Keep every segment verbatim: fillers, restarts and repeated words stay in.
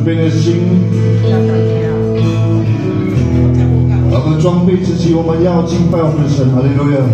备的心，我们装备自己，我们要敬拜我们的神，哈利路亚。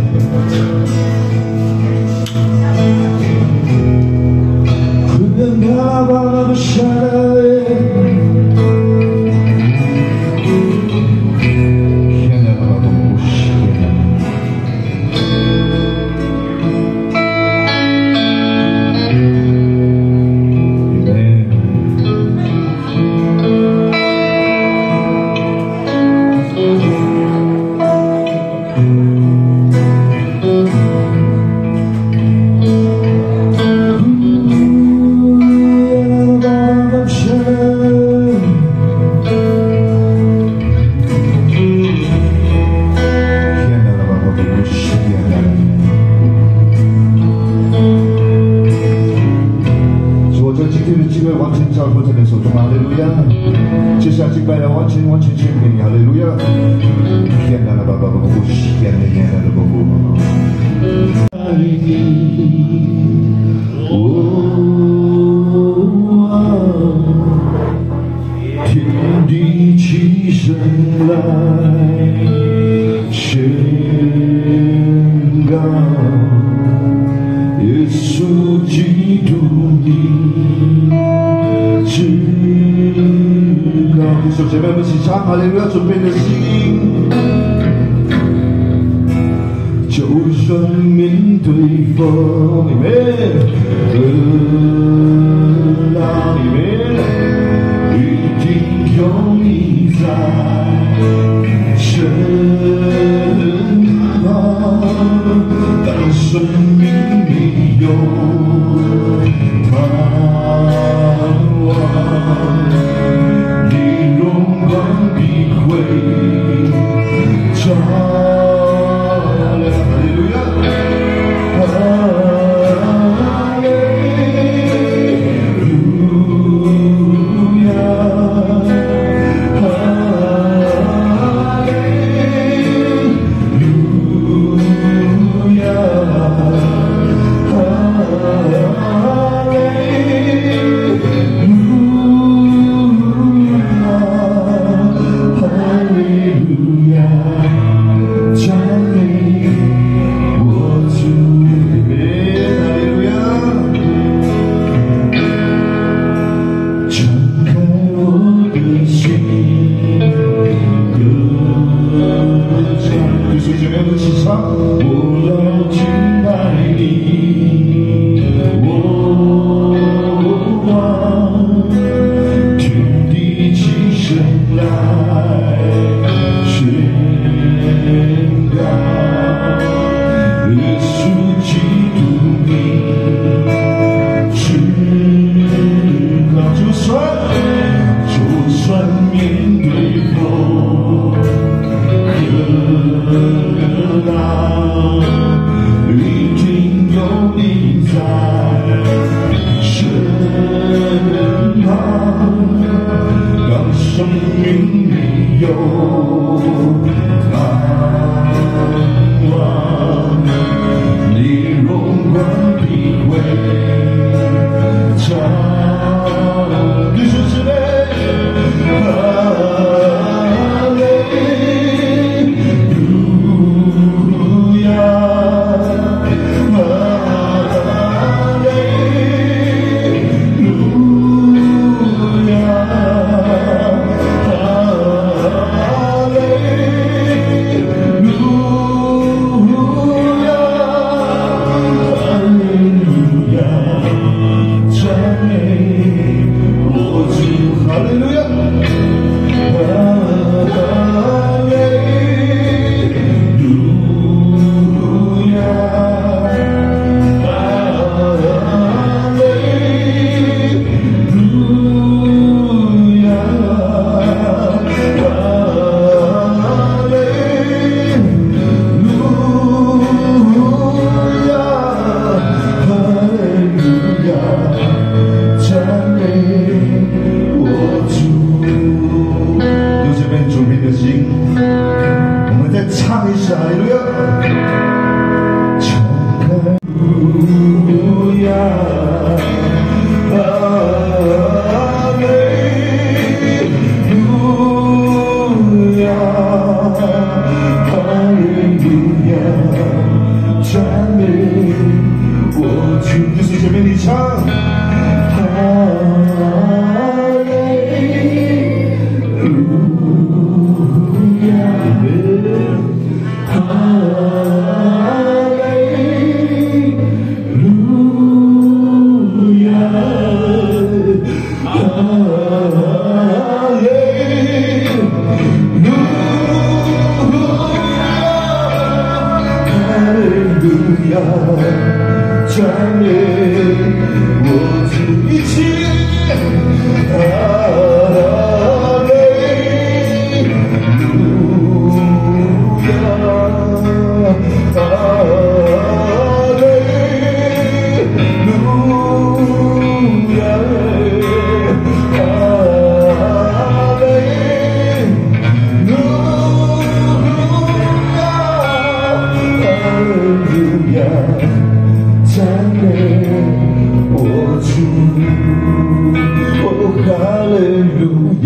赞美我主。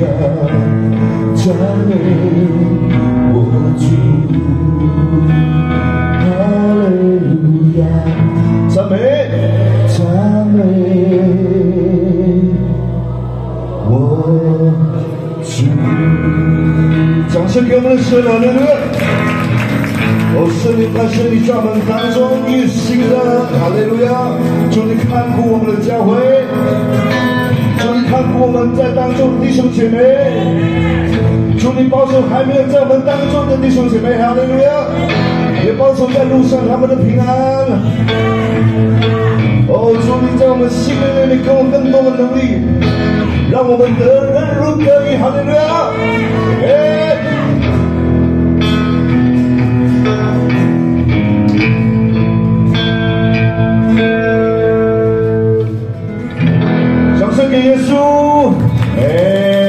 赞美我主，哈利路亚，赞美赞美我主，掌声给我们的神，哈利路亚！哦，圣灵在圣灵在我们当中运行着，哈利路亚！求你看顾我们的教会，求你看顾我们在当中的弟兄姐妹，求你保守还没有在我们当中的弟兄姐妹，哈利路亚！也保守在路上他们的平安。哦，主你在我们心灵里面给我们更多的能力，让我们得人如得鱼，哈利路亚！哎。掌声给耶稣！哎。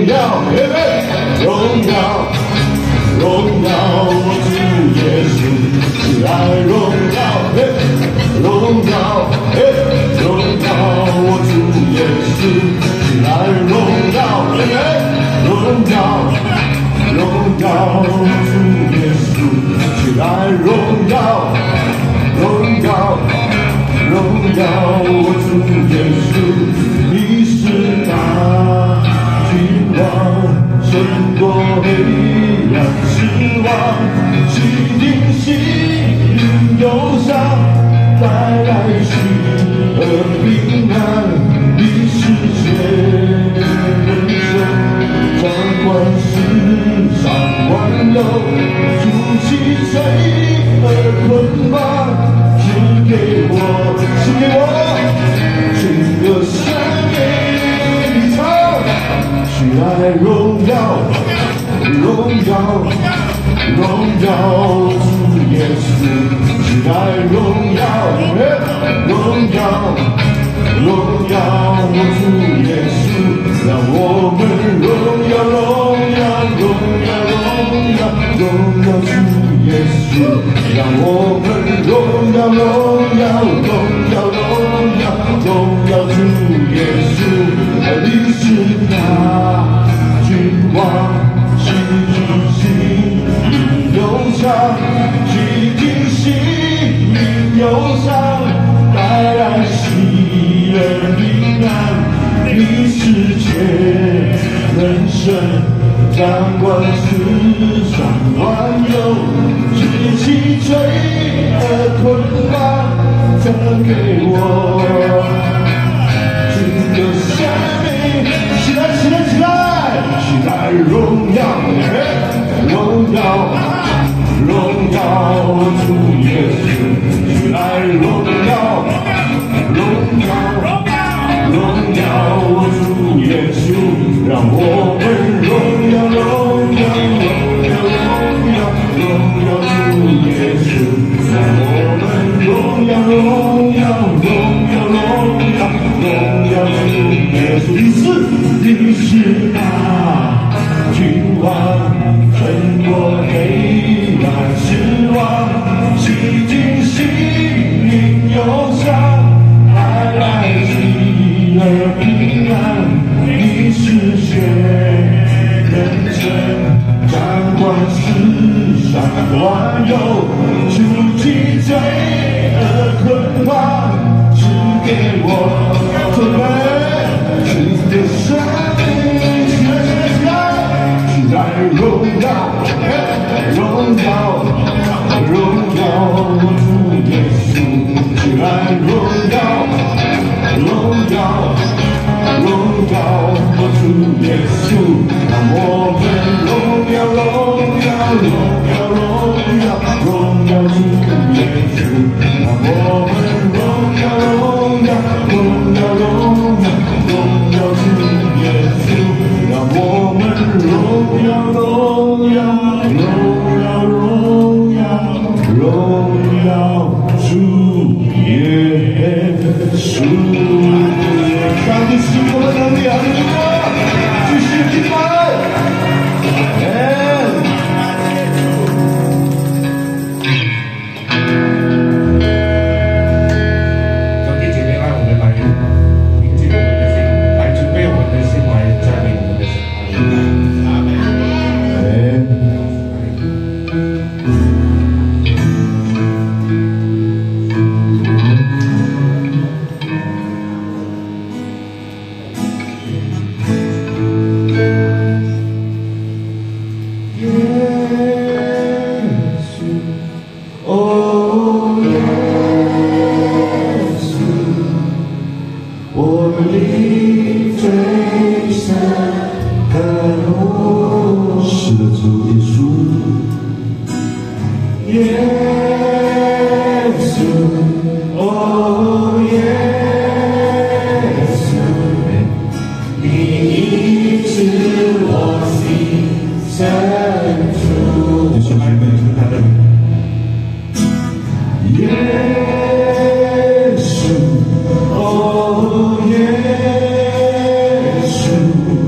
荣耀，荣耀，荣耀，我主耶稣，起来荣耀，荣耀，荣耀，我主耶稣，起来荣耀，荣耀，荣耀，我主耶稣，起来荣耀，荣耀，荣耀，我主耶稣，你是大君王，胜过黑暗失望，洗净心灵忧伤，带来喜和平安，你是全人生，掌管世上万有，主起罪恶捆绑，赐给我，赐给我这个生命里唱，起来荣耀，荣耀，荣耀主耶稣，起来荣耀，荣耀，荣耀我主耶稣，让我们荣耀，荣耀，荣耀，荣耀，荣耀主耶稣，让我们荣耀，荣耀，荣耀，荣耀，荣耀主耶稣，你是大君王，洗净心灵忧伤，洗净心灵忧伤，带来喜乐平安，你是全人生，掌管世上万有，举起罪恶捆绑，赐给我这个生命，起来，起来，起来，起来，荣耀，荣耀，荣耀主耶稣，起来荣耀，荣耀，荣耀主耶稣，让我们荣耀，荣耀，荣耀，荣耀，荣耀主耶稣，让我们荣耀，荣耀，荣耀，荣耀，荣耀主耶稣，你是，你是大君王，胜过黑暗失望，洗净心灵忧伤，带来喜乐平安，你是全人生，掌管世上万有，主起罪恶捆绑，赐给我准备新的生命，起来，起来，起来，起来荣耀，荣耀，荣耀主耶稣，起来荣耀，荣耀，荣耀主耶稣，让我们荣耀，荣耀，荣耀，荣耀，荣耀主耶稣，让我们荣耀，荣耀，荣耀，荣耀，荣耀主耶稣，让我们荣耀，荣耀，荣耀，荣耀，荣耀主耶稣。上帝赐我们能力，哈利路亚，继续敬拜， 兄弟姐妹，让我们来宁静我们的心，来准备我们的心来赞美我们的神。阿门。 耶稣，哦耶稣。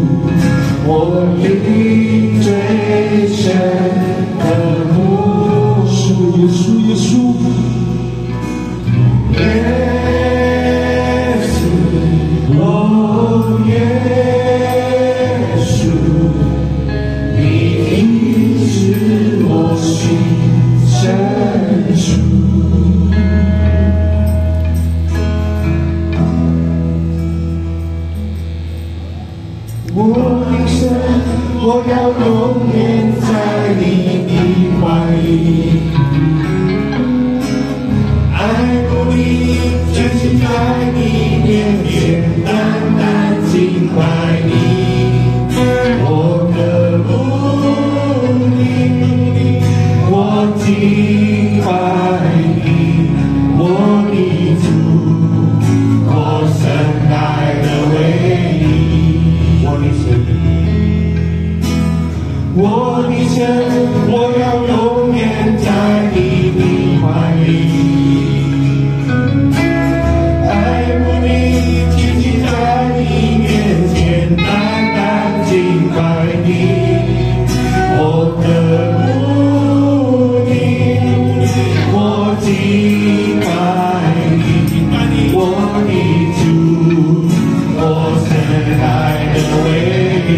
我一生我要永远在你的怀里，爱不离，就是在你面前单单敬拜你，我的不离，我敬拜你，我的主，我生来的唯一。我的神，我要永远在你的怀里，爱不离，紧紧在你面前单单敬拜你，我的不离，我敬拜你，我的主，我生来的唯一。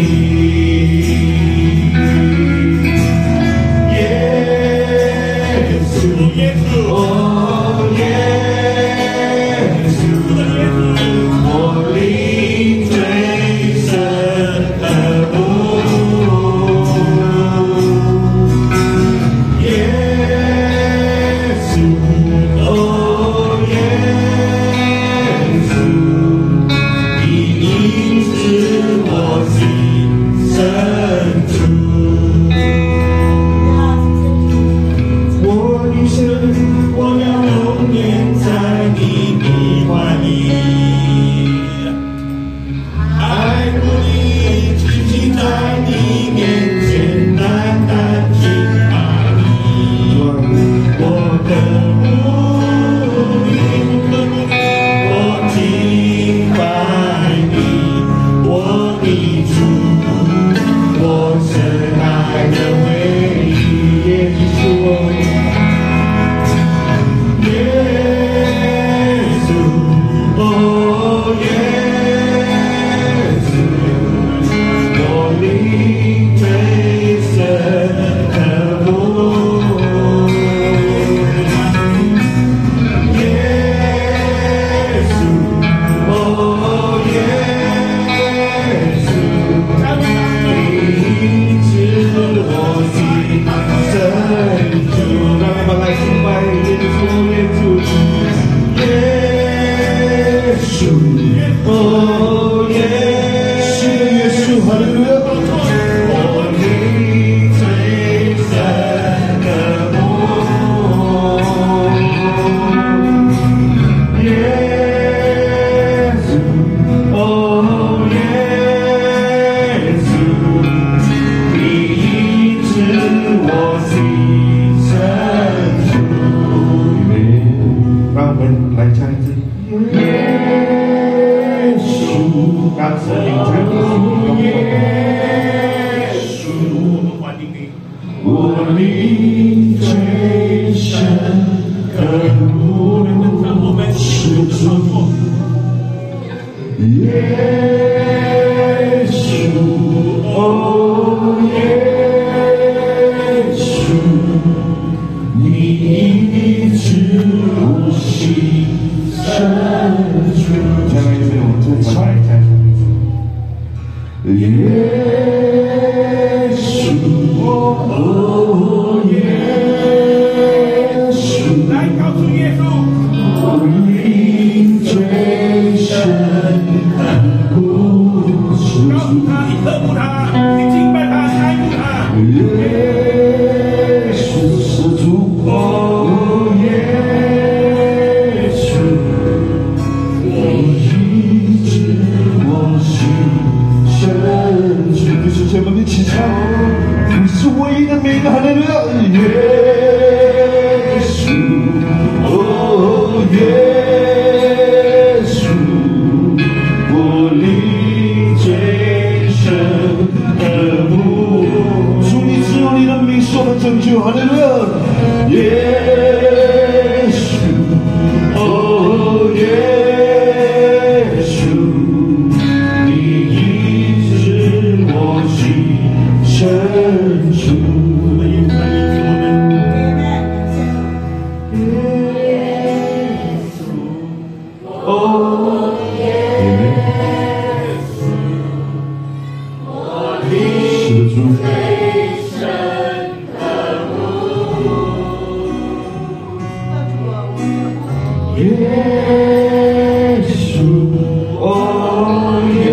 耶稣，哦耶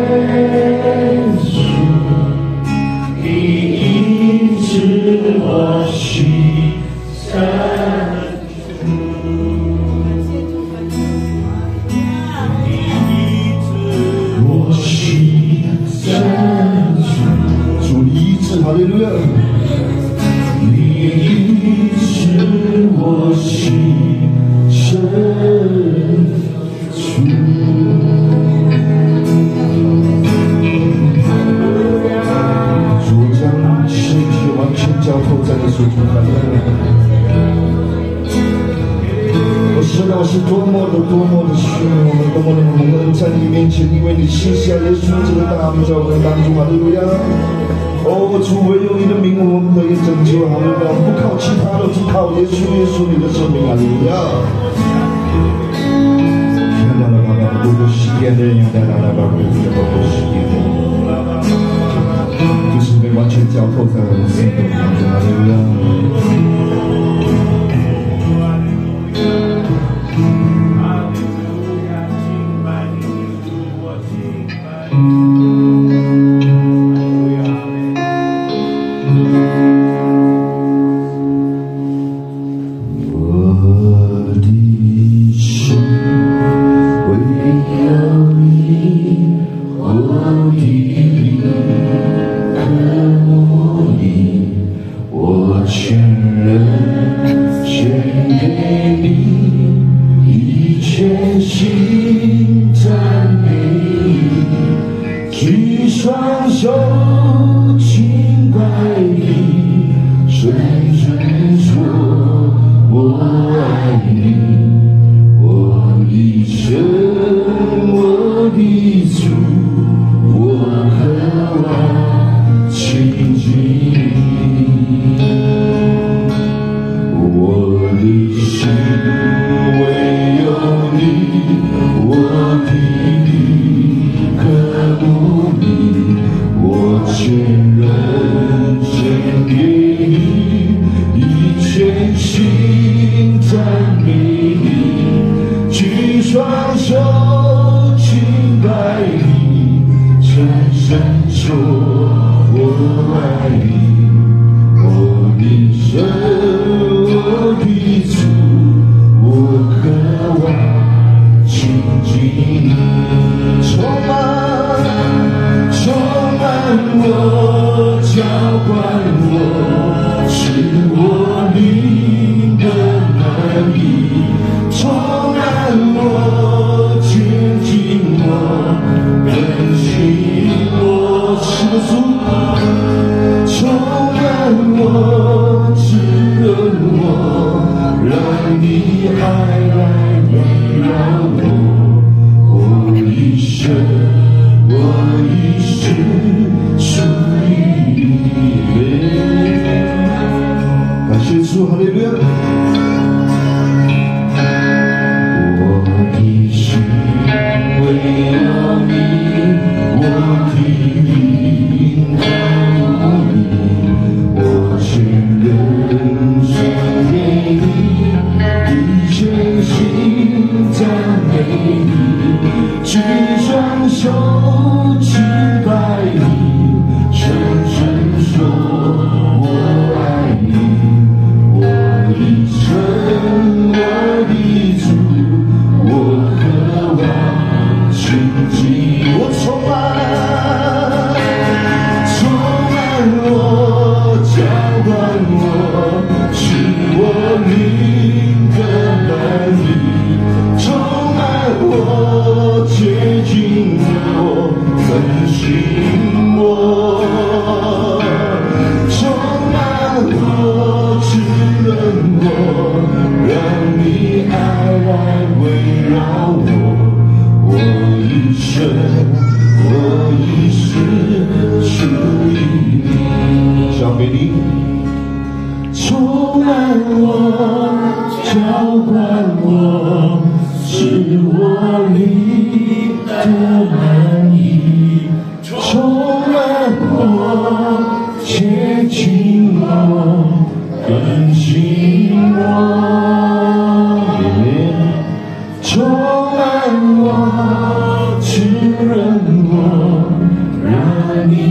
稣，你医治我心深处，你医治我心深处，主你医治，哈利路亚，你医治我心。深处，主将世界完全交托在你手中，我知道是多么的多么的需要我们，多么的蒙恩在你面前，因为你赐下耶稣这个大名在我们当中，哈利路亚。哦，主唯有你的名，我们得以拯救，哈利路亚！不靠其他的，只靠耶稣，耶稣你的生命，哈利路亚！看到了，爸爸，多多喜悦的人，来来来，爸爸，多多喜悦的人，就是被完全交托在我们生命当中，哈利路亚！举双手敬拜你。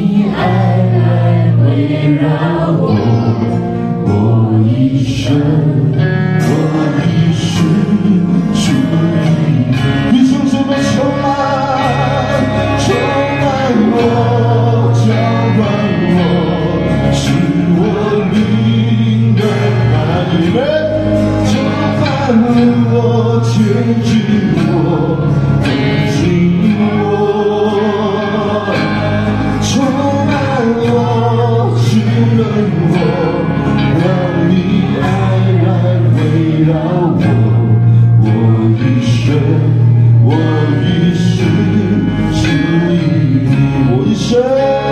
你爱来围绕我，我一生，我一世属于你。你从什么充满，充满我，浇灌我，使我灵的爱人，浇灌我，牵引我，更新我。充满我，滋润我，让你爱来围绕我，我一生，我一世属于你，我一生，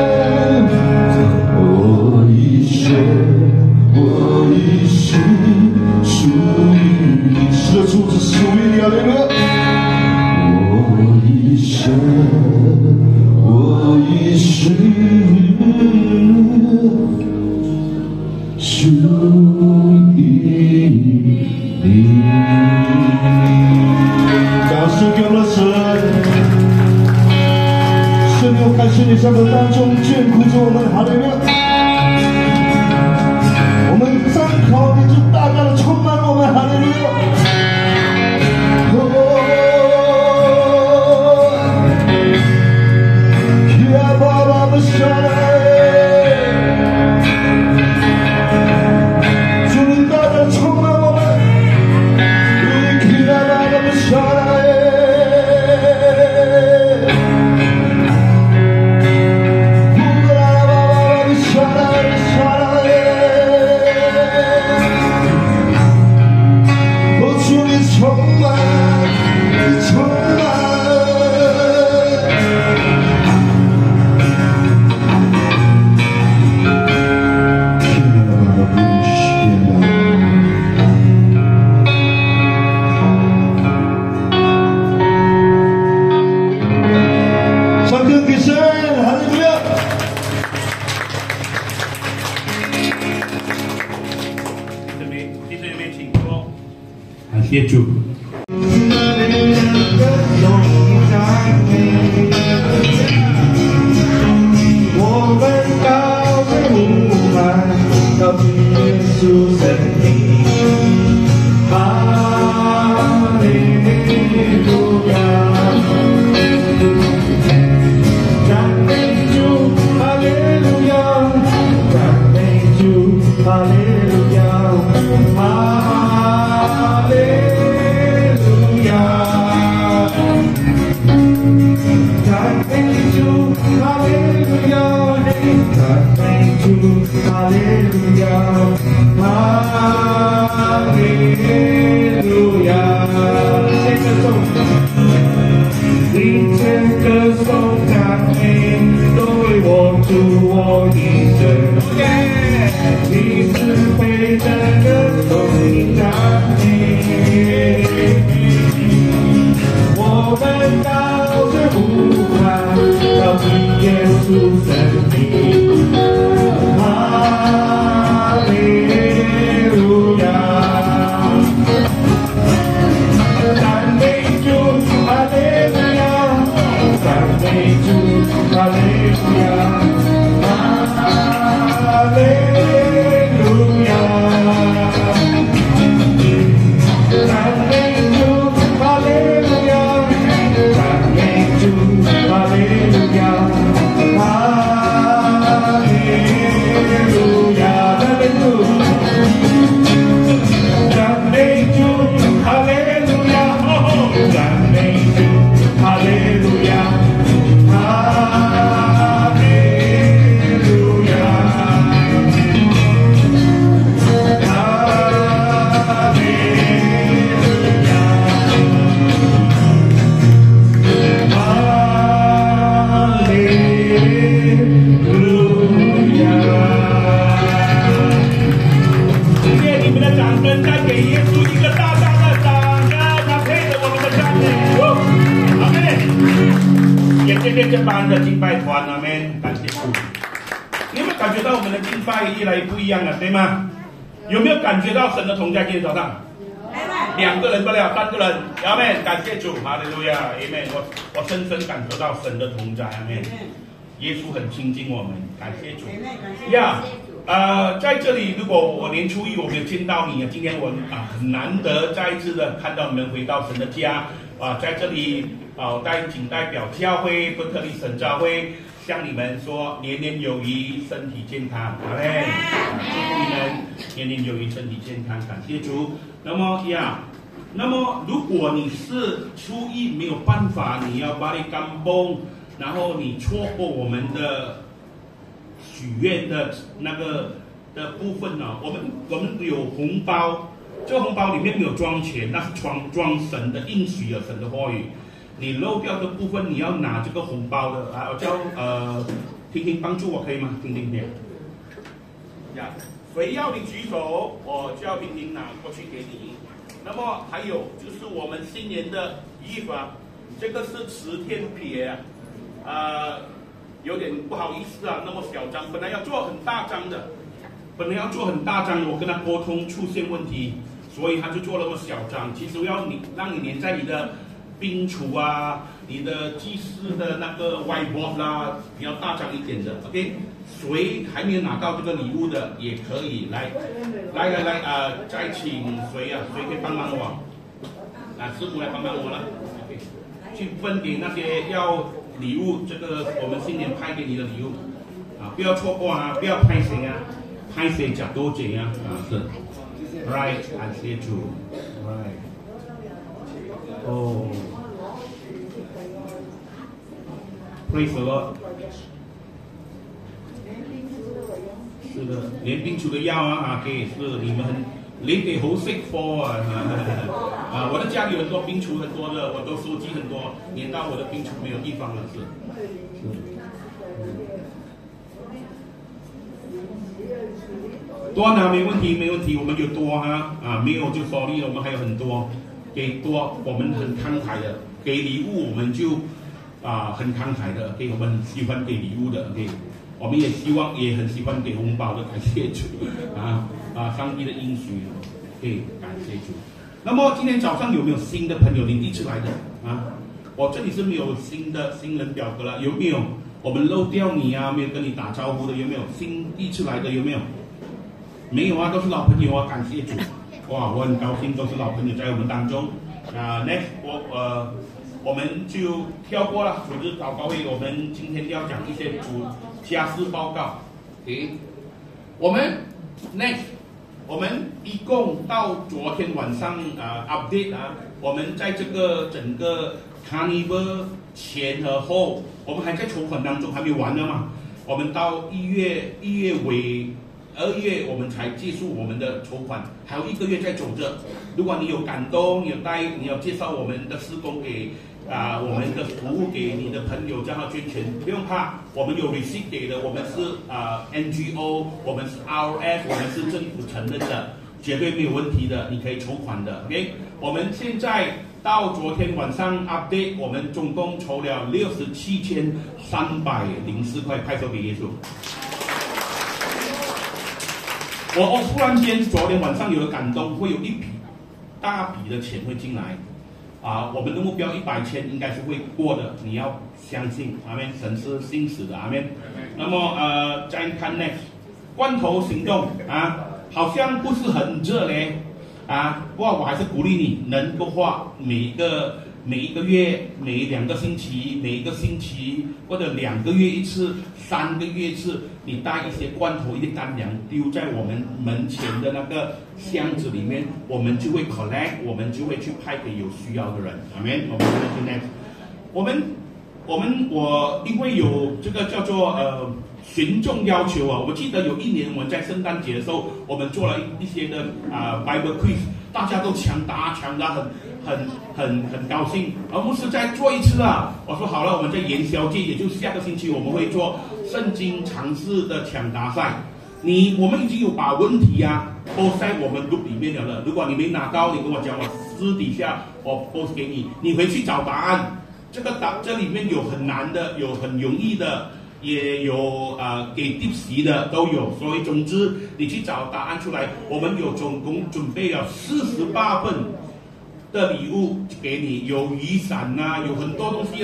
我一生，我一世属于你，是的，主是属于你啊，那个，我一生。我一生属于你。感谢给我们的神，神又感谢你在我当中眷顾着我们，哈利路亚！我们张口你就大大的充满我们，哈利路亚！ 谢主。 我们高声呼喊，高举耶稣圣名，哈利路亚，赞美主，哈利路亚，赞美主，哈利路亚，哈利路亚，赞美主，哈利路亚。赞美主，哈利路亚，哈利路亚。这个颂，一切歌颂赞美都为我主我一生。你是配这个颂的赞美，我们高声呼喊，高举耶稣圣名。哈利路亚，赞美主，哈利路亚，赞美主，哈利路亚，哈利路亚，赞美主，哈利路亚，赞美主，哈利路亚，哈利路亚，赞美主，赞美主，哈利路亚，赞美主，哈利路亚，哈利路亚，哈利路亚，哈利路亚。 愿你们的掌声再给耶稣一个大大的掌声，他配合我们的赞美。阿门。也谢谢这班的敬拜团，阿门，感谢主。你有没有感觉到我们的敬拜越来越不一样了，对吗？有没有感觉到神的同在？今天早上，两个人不了，三个人，阿门，感谢主，哈利路亚，阿门。我我深深感受到神的同在，阿门。 耶稣很亲近我们，感谢主。呀，呃，在这里，如果我年初一我没有见到你，今天我啊很难得再一次的看到你们回到神的家啊，在这里啊，代仅代表教会伯特利神召会向你们说年年有余，身体健康，好嘞，祝福你们年年有余，身体健康，感谢主。那么呀。那么，如果你是初一没有办法，你要把你干崩，然后你错过我们的许愿的那个的部分呢、啊？我们我们有红包，这个红包里面没有装钱，那是装装神的应许和神的话语。你漏掉的部分，你要拿这个红包的啊！我叫呃，婷婷帮助我可以吗？婷婷，呀，谁要你举手，我叫婷婷拿过去给你。那么还有就是我们新年的衣服啊，这个是磁天撇啊，呃，有点不好意思啊，那么小张，本来要做很大张的，本来要做很大张的，我跟他沟通出现问题，所以他就做那么小张。其实我要你让你粘在你的冰橱啊，你的祭祀的那个 whiteboard 啦，比较大张一点的 ，OK。谁还没有拿到这个礼物的，也可以来，来来来啊、呃！再请谁啊？谁可以帮忙我？啊，师傅来帮忙我了 ，OK。去分给那些要礼物，这个我们新年派给你的礼物啊，不要错过啊，不要拍谁啊，拍谁假多姐啊，啊是 ，right， 感谢主 ，right， 哦 ，praise the Lord。是的，连冰球的药啊啊，给是你们连给猴 sick for 啊啊！我的家里有很多冰球，很多的，我都收集很多，连到我的冰球没有地方了，是。是。多拿没问题，没问题，我们有多哈啊，没有就 sorry 了，我们还有很多，给多我们很慷慨的，给礼物我们就啊很慷慨的，给我们喜欢给礼物的，给。我们也希望，也很喜欢给红包的，感谢主啊啊！上帝的应许，对，感谢主。那么今天早上有没有新的朋友你第一次来的啊？我这里是没有新的新人表格了，有没有？我们漏掉你啊？没有跟你打招呼的有没有？新第一次来的有没有？没有啊，都是老朋友啊，感谢主。哇，我很高兴，都是老朋友在我们当中。啊 ，next 我呃。我们就跳过了主日祷告会，我们今天要讲一些主家事报告。诶，我们 next， 我们一共到昨天晚上啊、呃、update 啊，我们在这个整个 Carnival 前和后，我们还在筹款当中，还没完呢嘛。我们到一月一月尾。二月我们才结束我们的筹款，还有一个月在走着。如果你有感动，你有带，你要介绍我们的事工给啊、呃，我们的服务给你的朋友，叫他捐钱，不用怕，我们有 receipt 给的，我们是啊、呃、N G O， 我们是 R F， 我们是政府承认的，绝对没有问题的，你可以筹款的 ，OK。我们现在到昨天晚上 update， 我们总共筹了六十七千三百零四块，拍手给耶稣。我我突然间昨天晚上有了感动，会有一笔大笔的钱会进来，啊，我们的目标一百千应该是会过的，你要相信，阿们，神是信实的，阿们。那么呃，再看 next， 罐头行动啊，好像不是很热嘞，啊，不过我还是鼓励你能够花每一个每一个月、每两个星期、每一个星期或者两个月一次、三个月一次。你带一些罐头、一些干粮丢在我们门前的那个箱子里面，我们就会 collect， 我们就会去派给有需要的人。阿们，我们现在，我们我们我因为有这个叫做呃群众要求啊，我记得有一年我们在圣诞节的时候，我们做了一一些的啊、呃、Bible quiz， 大家都抢答抢答很很很很高兴，而牧师再做一次啊，我说好了，我们在元宵节，也就是下个星期我们会做。圣经尝试的抢答赛，你我们已经有把问题啊都在我们 group 里面了。如果你没拿到，你跟我讲，我私底下我 post 给你，你回去找答案。这个答这里面有很难的，有很容易的，也有啊、呃、给 tips 的都有。所以总之你去找答案出来，我们有总共准备了四十八份的礼物给你，有雨伞啊，有很多东西啊。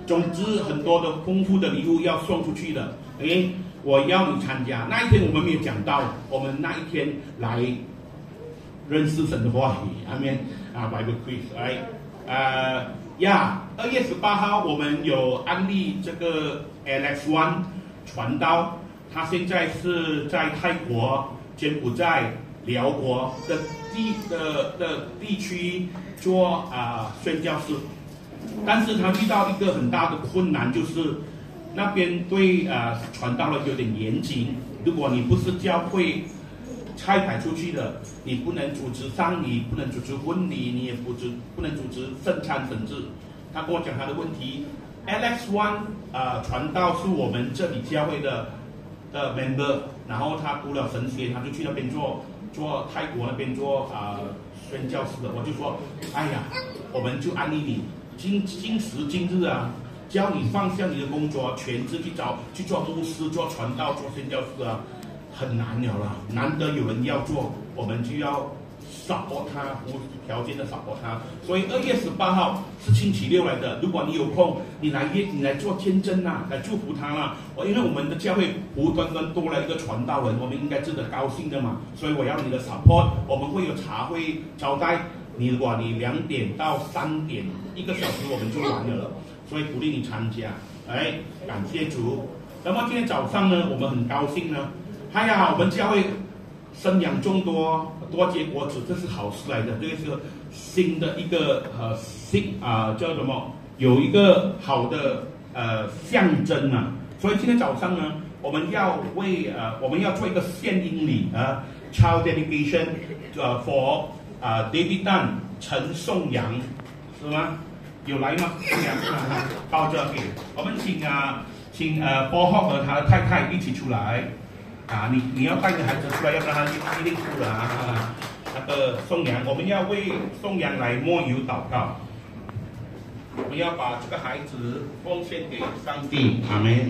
总之很多的丰富的礼物要送出去的。诶，我要你参加。那一天我们没有讲到，我们那一天来认识神的话语。阿们啊 ，Bible Quiz， 哎，呃呀，二月十八号我们有安利这个 Alex One 传道，他现在是在泰国、柬埔寨、辽国的地的的地区做啊、呃、宣教士，但是他遇到一个很大的困难，就是那边对啊、呃、传道的有点严谨，如果你不是教会差派出去的，你不能主持丧礼，不能主持婚礼，你也不主不能主持圣餐神制。他跟我讲他的问题 ，Alex One 啊、呃、传道是我们这里教会的的 member， 然后他读了神学，他就去那边做做泰国那边做啊、呃、宣教士的。我就说，哎呀，我们就安利你，今今时今日啊，教你放下你的工作，全职去找去做牧师、做传道、做宣教士啊。很难了啦，难得有人要做，我们就要 support 他，无条件的 support 他。所以二月十八号是星期六来的，如果你有空，你来约你来做见证啊，来祝福他啦。我因为我们的教会无端端多了一个传道人，我们应该值得高兴的嘛。所以我要你的 support， 我们会有茶会招待你。如果你两点到三点一个小时，我们就完了，所以鼓励你参加。哎，感谢主。那么今天早上呢，我们很高兴呢。哎呀，我们教会生养众多，多结果子，这是好事来的。这个是新的一个呃新啊、呃、叫什么？有一个好的呃象征啊。所以今天早上呢，我们要为呃我们要做一个献音礼啊 ，Child Dedication， 呃 for 啊、呃、David Dunn 陈颂阳，是吗？有来吗？颂阳啊，到这里，我们请啊请呃波浩和他的太太一起出来。啊，你你要带着孩子出来，要不然他一定哭了啊！那个颂阳，我们要为颂阳来抹油祷告，我们要把这个孩子奉献给上帝，阿们。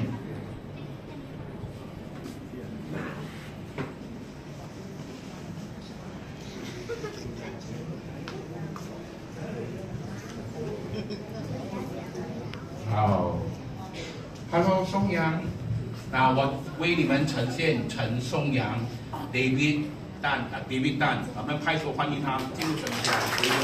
好 ，Hello， 颂阳。那我为你们呈现陈颂阳 David Dunn 啊 David Dunn， 我们拍手欢迎他进入神家。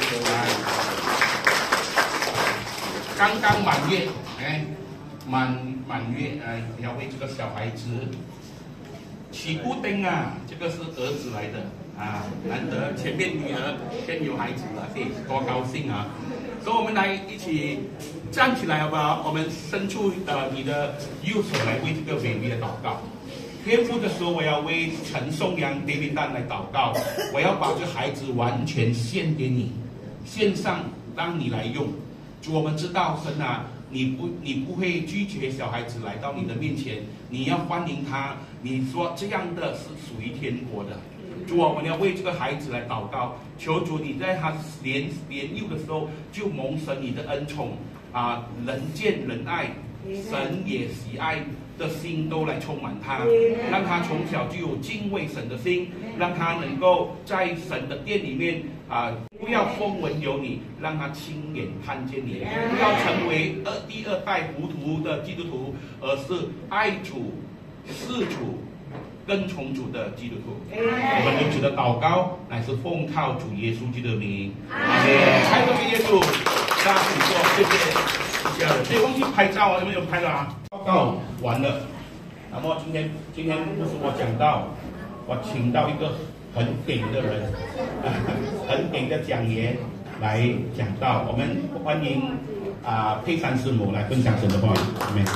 刚刚满月，哎，满满月，哎，要为这个小孩子起布丁啊，这个是儿子来的啊，难得前面女儿先有孩子了，对，多高兴啊！所以我们来一起站起来好不好？我们伸出呃你的右手来为这个 baby 的祷告。天父的时候，我要为陈颂阳 David Dunn 来祷告，我要把这孩子完全献给你，献上让你来用。主，我们知道神啊，你不你不会拒绝小孩子来到你的面前，你要欢迎他。你说这样的是属于天国的。主，我们要为这个孩子来祷告，求主你在他年年幼的时候就蒙神你的恩宠啊，人见人爱，神也喜爱的心都来充满他，让他从小就有敬畏神的心，让他能够在神的殿里面啊，不要风闻有你，让他亲眼看见你，不要成为二第二代糊涂的基督徒，而是爱主、事主、跟从主的基督徒。我们如此的祷告，乃是奉靠主耶稣基督的名。阿门。开这个耶稣，大家请坐，谢谢。所以忘记拍照啊，有没有拍到啊？报告完了。那么今天今天不是我讲到，我请到一个很顶的人，很顶的讲员来讲道。我们欢迎啊、呃、佩珊师母来分享神的话语。阿门。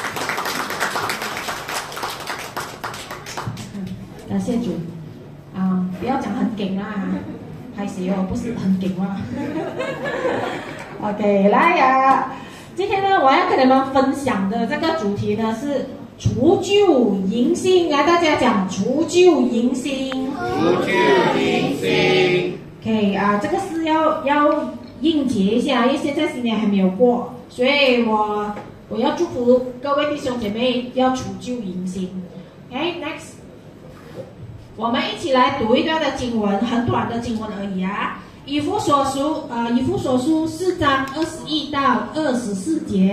感谢主啊！不要讲很顶啦，拍谁哦，不是很顶啦。OK， 来呀！今天呢，我要跟你们分享的这个主题呢是除旧迎新。来，大家讲除旧迎新。 除旧迎新。 OK 啊，这个是要要应节一下，因为现在新年还没有过，所以我我要祝福各位弟兄姐妹要除旧迎新。OK，next。我们一起来读一段的经文，很短的经文而已啊。以弗所书，呃，以弗所书四章二十一到二十四节，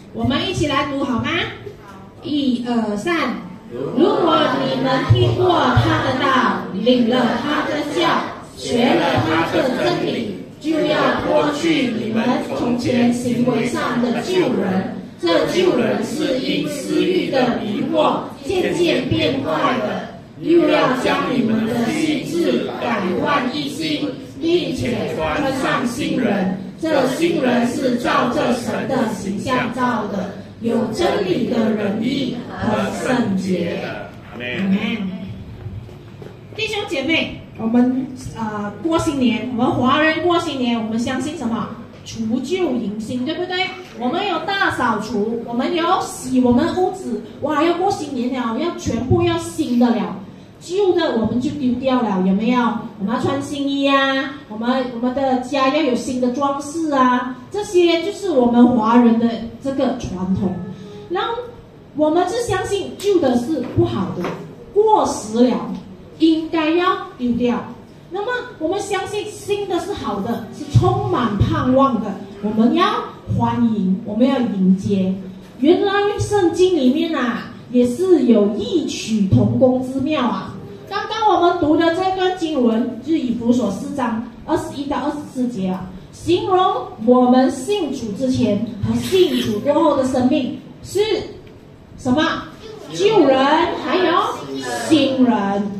我们一起来读好吗？一二三。如果你们听过他的道，领了他的教，学了他的真理，就要脱去你们从前行为上的旧人。这旧人是因私欲的迷惑渐渐变坏的，又要将你们的心智改换一新，并且穿上新人。这新人是照着神的形象造的，有真理的仁义和圣洁。 阿门。 弟兄姐妹，我们呃过新年，我们华人过新年，我们相信什么？除旧迎新，对不对？我们有大扫除，我们有洗我们屋子，哇，要过新年了，要全部要新的了，旧的我们就丢掉了，有没有？我们要穿新衣啊，我们我们的家要有新的装饰啊，这些就是我们华人的这个传统。然后我们是相信旧的是不好的，过时了，应该要丢掉。那么我们相信新的是好的，是充满盼望的，我们要欢迎，我们要迎接。原来圣经里面啊，也是有异曲同工之妙啊。刚刚我们读的这段经文，就是以弗所四章二十一到二十四节啊，形容我们信主之前和信主过后的生命是什么？旧人还有新人。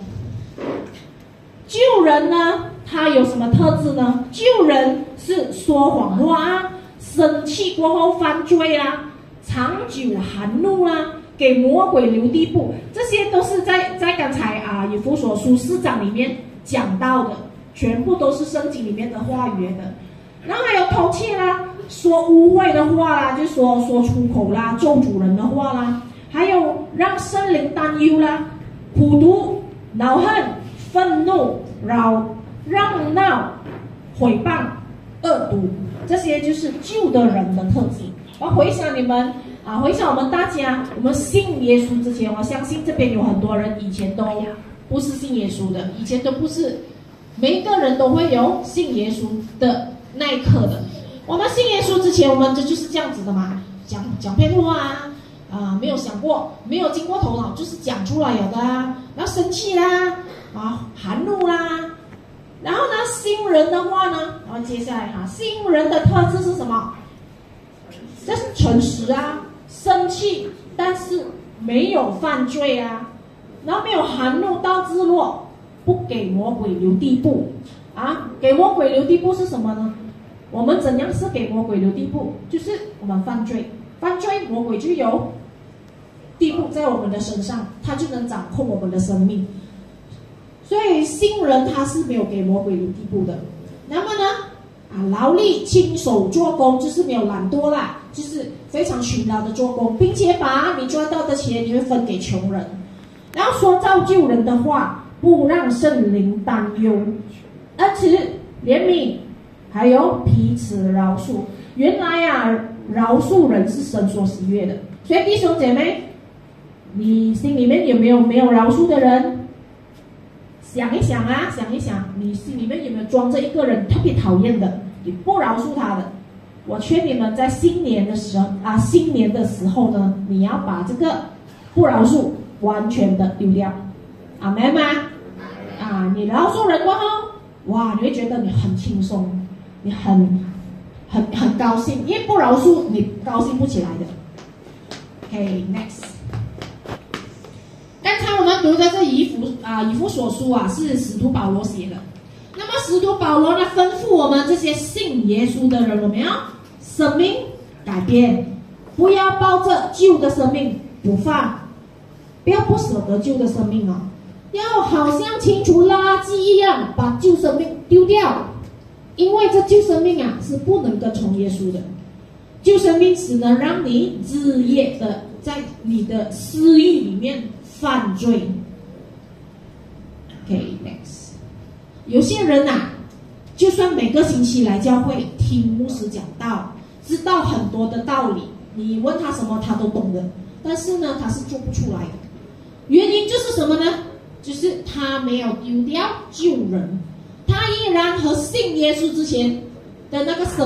旧人呢，他有什么特质呢？旧人是说谎话啊，生气过后犯罪啊，长久含怒啊，给魔鬼留地步，这些都是在在刚才啊以弗所书四章里面讲到的，全部都是圣经里面的话语的。然后还有偷窃啦，说污秽的话啦，就说说出口啦，咒主人的话啦，还有让圣灵担忧啦，苦毒、恼恨、愤怒、扰嚷闹、毁谤、恶毒，这些就是旧的人的特质。我回想你们啊，回想我们大家，我们信耶稣之前，我相信这边有很多人以前都不是信耶稣的，以前都不是，每一个人都会有信耶稣的那一刻的。我们信耶稣之前，我们这就是这样子的嘛，讲讲骗话啊，啊，没有想过，没有经过头脑，就是讲出来有的啊，然后生气啦，啊，含怒啦，然后呢，新人的话呢，然后接下来哈，新人的特质是什么？这是诚实啊，生气，但是没有犯罪啊，然后没有含怒到自落，不给魔鬼留地步啊，给魔鬼留地步是什么呢？我们怎样是给魔鬼留地步？就是我们犯罪，犯罪魔鬼就有地步在我们的身上，他就能掌控我们的生命。所以新人他是没有给魔鬼留地步的。那么呢，啊，劳力亲手做工，就是没有懒惰啦，就是非常勤劳的做工，并且把你赚到的钱你会分给穷人。然后说造就人的话，不让圣灵担忧，恩慈、怜悯，还有彼此饶恕。原来啊，饶恕人是神所喜悦的。所以弟兄姐妹，你心里面有没有没有饶恕的人？想一想啊，想一想，你心里面有没有装着一个人特别讨厌的，你不饶恕他的？我劝你们在新年的时候啊，新年的时候呢，你要把这个不饶恕完全的丢掉。阿们吗？啊，你饶恕人过后，哇，你会觉得你很轻松，你很很很高兴，因为不饶恕你高兴不起来的。OK next。刚才我们读的这以弗啊以弗所书啊，是使徒保罗写的。那么使徒保罗呢，吩咐我们这些信耶稣的人，我们要生命改变，不要抱着旧的生命不放，不要不舍得旧的生命啊，要好像清除垃圾一样，把旧生命丢掉，因为这旧生命啊是不能跟从耶稣的。旧生命只能让你日夜的在你的私欲里面犯罪。 OK next。 有些人啊，就算每个星期来教会听牧师讲道，知道很多的道理，你问他什么他都懂的，但是呢他是做不出来的。原因就是什么呢？就是他没有丢掉旧人，他依然和信耶稣之前的那个生命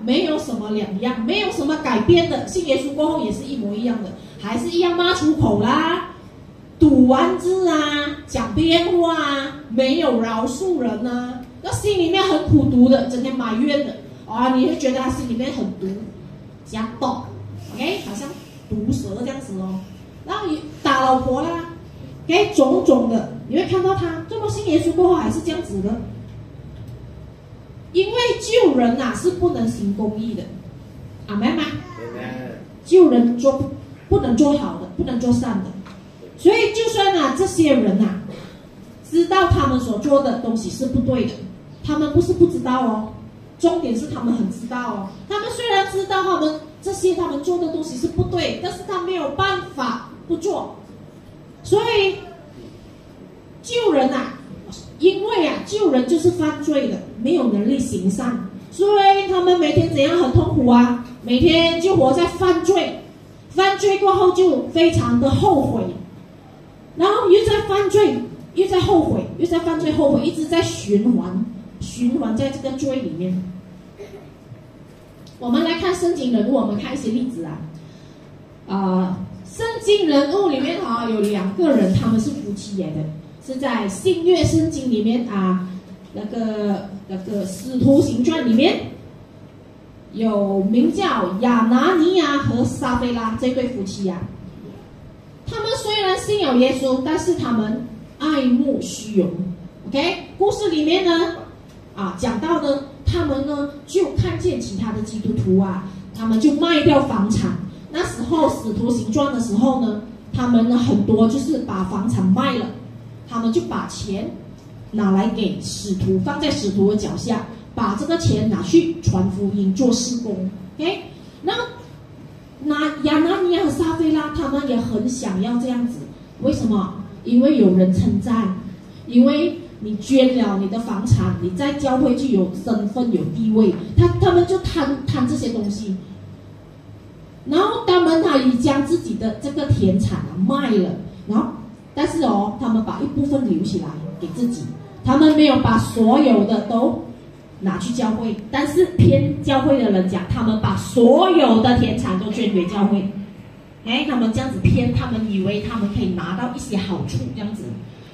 没有什么两样，没有什么改变的。信耶稣过后也是一模一样的，还是一样骂出口啦，赌完字啊，讲编话啊，没有饶恕人啊，那心里面很苦毒的，整天埋怨的啊，你会觉得他心里面很毒，加毒 ，OK， 好像毒蛇这样子哦。然后打老婆啦 ，OK， 种种的，你会看到他这么信耶稣过后还是这样子的。因为救人呐、啊、是不能行公义的，阿们吗？救人做不不能做好的，不能做善的，所以就算啊这些人呐、啊、知道他们所做的东西是不对的，他们不是不知道哦，重点是他们很知道哦。他们虽然知道他们这些他们做的东西是不对，但是他没有办法不做，所以救人啊。因为啊，救人就是犯罪的，没有能力行善，所以他们每天怎样很痛苦啊？每天就活在犯罪，犯罪过后就非常的后悔，然后又在犯罪，又在后悔，又在犯罪后悔，一直在循环，循环在这个罪里面。我们来看圣经人物，我们看一些例子啊，啊、呃，圣经人物里面啊有两个人，他们是夫妻来的。是在新约圣经里面啊，那个那个使徒行传里面有名叫亚拿尼亚和撒非拉这对夫妻啊。他们虽然信有耶稣，但是他们爱慕虚荣。OK， 故事里面呢啊讲到呢，他们呢就看见其他的基督徒啊，他们就卖掉房产。那时候使徒行传的时候呢，他们呢很多就是把房产卖了。他们就把钱拿来给使徒，放在使徒的脚下，把这个钱拿去传福音做事工。OK， 那那亚拿尼亚和撒非拉他们也很想要这样子，为什么？因为有人称赞，因为你捐了你的房产，你在教会就有身份有地位，他他们就贪贪这些东西，然后他们他也将自己的这个田产啊卖了，然后。但是哦，他们把一部分留起来给自己，他们没有把所有的都拿去教会，但是偏教会的人讲，他们把所有的田产都捐给教会。哎，他们这样子偏，他们以为他们可以拿到一些好处，这样子。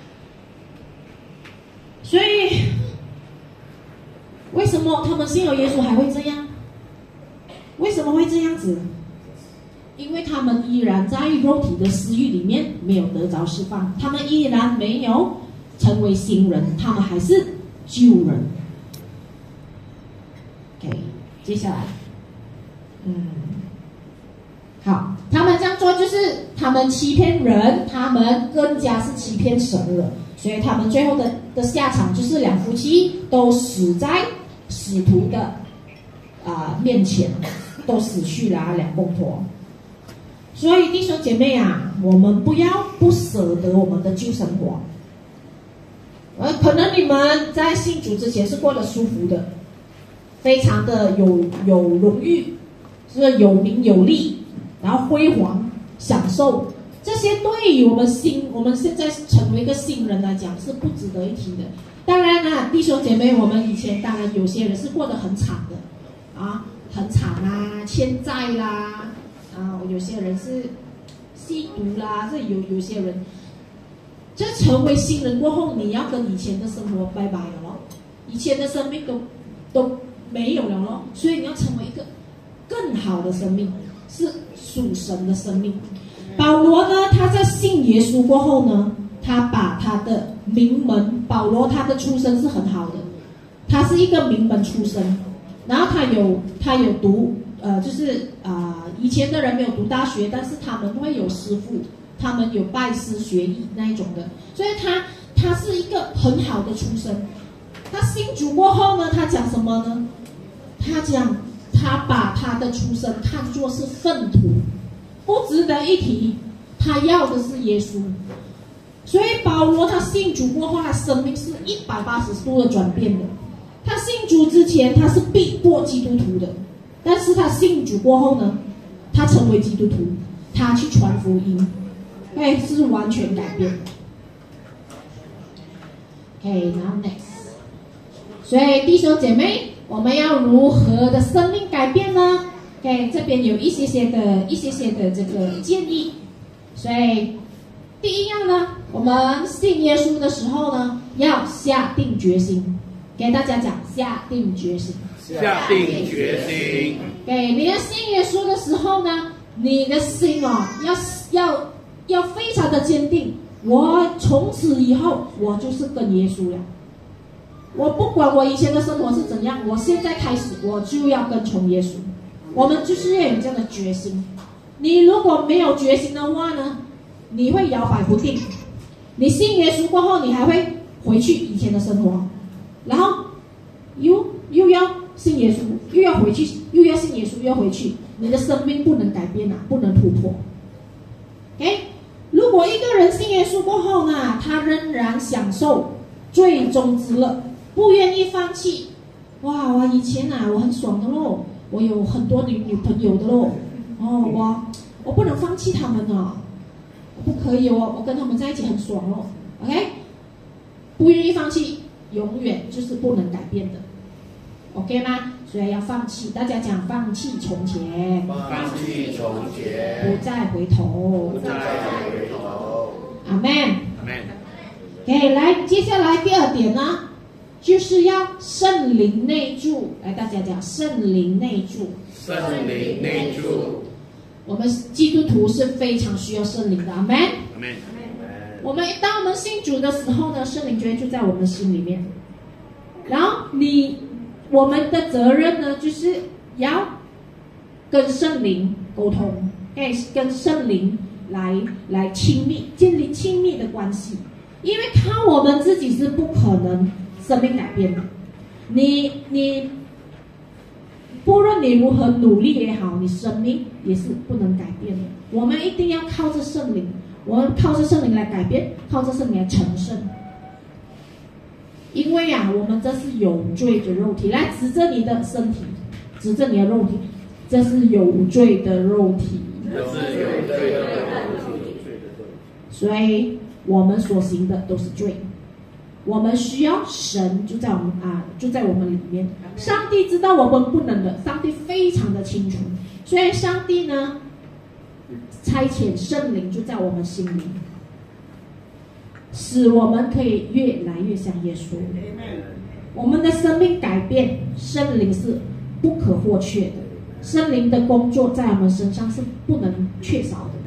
所以，为什么他们信有耶稣还会这样？为什么会这样子？因为他们依然在肉体的私欲里面没有得着释放，他们依然没有成为新人，他们还是旧人。OK， 接下来，嗯，好，他们这样做就是他们欺骗人，他们更加是欺骗神了，所以他们最后的的下场就是两夫妻都死在使徒的啊、呃、面前，都死去了、啊、两公婆。所以弟兄姐妹啊，我们不要不舍得我们的旧生活。呃，可能你们在信主之前是过得舒服的，非常的有有荣誉，是有名有利，然后辉煌享受，这些对于我们新我们现在成为一个新人来讲是不值得一提的。当然啊，弟兄姐妹，我们以前当然有些人是过得很惨的，啊，很惨啊，欠债啦。啊，有些人是吸毒啦，这有有些人，这成为新人过后，你要跟以前的生活拜拜了咯，以前的生命都都没有了咯，所以你要成为一个更好的生命，是属神的生命。保罗呢，他在信耶稣过后呢，他把他的名门，保罗他的出身是很好的，他是一个名门出身，然后他有他有读。呃，就是啊、呃，以前的人没有读大学，但是他们会有师傅，他们有拜师学艺那一种的，所以他他是一个很好的出身。他信主过后呢，他讲什么呢？他讲他把他的出身看作是粪土，不值得一提。他要的是耶稣，所以保罗他信主过后，他生命是一百八十度的转变的。他信主之前，他是逼迫基督徒的。但是他信主过后呢，他成为基督徒，他去传福音，哎，是完全改变。OK， now next， 所以弟兄姐妹， 我们要如何的生命改变呢？ OK， 这边有一些些的一些些的这个建议。所以第一样呢，我们信耶稣的时候呢，要下定决心。给大家讲，下定决心。 下定决心。 给你要信耶稣的时候呢，你的心哦，要要要非常的坚定。我从此以后，我就是跟耶稣了。我不管我以前的生活是怎样，我现在开始我就要跟从耶稣。我们就是要有这样的决心。你如果没有决心的话呢，你会摇摆不定。你信耶稣过后，你还会回去以前的生活，然后又又要信耶稣，又要回去，又要信耶稣，又要回去。你的生命不能改变啊，不能突破。OK， 如果一个人信耶稣过后呢，他仍然享受最终之乐，不愿意放弃。哇，我以前啊，我很爽的咯，我有很多女女朋友的咯。哦，我我不能放弃他们哦，不可以哦，我跟他们在一起很爽哦。OK， 不愿意放弃，永远就是不能改变的。OK 吗？所以要放弃，大家讲放弃从前， 放弃从前， 不再回头， 不再回头。 阿门， 阿门。 OK， 来，接下来第二点呢，就是要圣灵内住。来，大家讲圣灵内住。 圣灵内住。 我们基督徒是非常需要圣灵的，阿门。 阿门。 我们当我们信主的时候呢，圣灵就会住在我们心里面。然后你，我们的责任呢，就是要跟圣灵沟通，哎，跟圣灵来来亲密，建立亲密的关系。因为靠我们自己是不可能生命改变的。你你。不论你如何努力也好，你生命也是不能改变的。我们一定要靠着圣灵，我们靠着圣灵来改变，靠着圣灵来成圣。因为啊，我们这是有罪的肉体，来指着你的身体，指着你的肉体，这是有罪的肉体。 这是有罪的肉体。 所以我们所行的都是罪。我们需要神住在我们啊，住在我们里面。上帝知道我们不能的，上帝非常的清楚，所以上帝呢，差遣圣灵住在我们心里，使我们可以越来越像耶稣。我们的生命改变，圣灵是不可或缺的，圣灵的工作在我们身上是不能缺少的。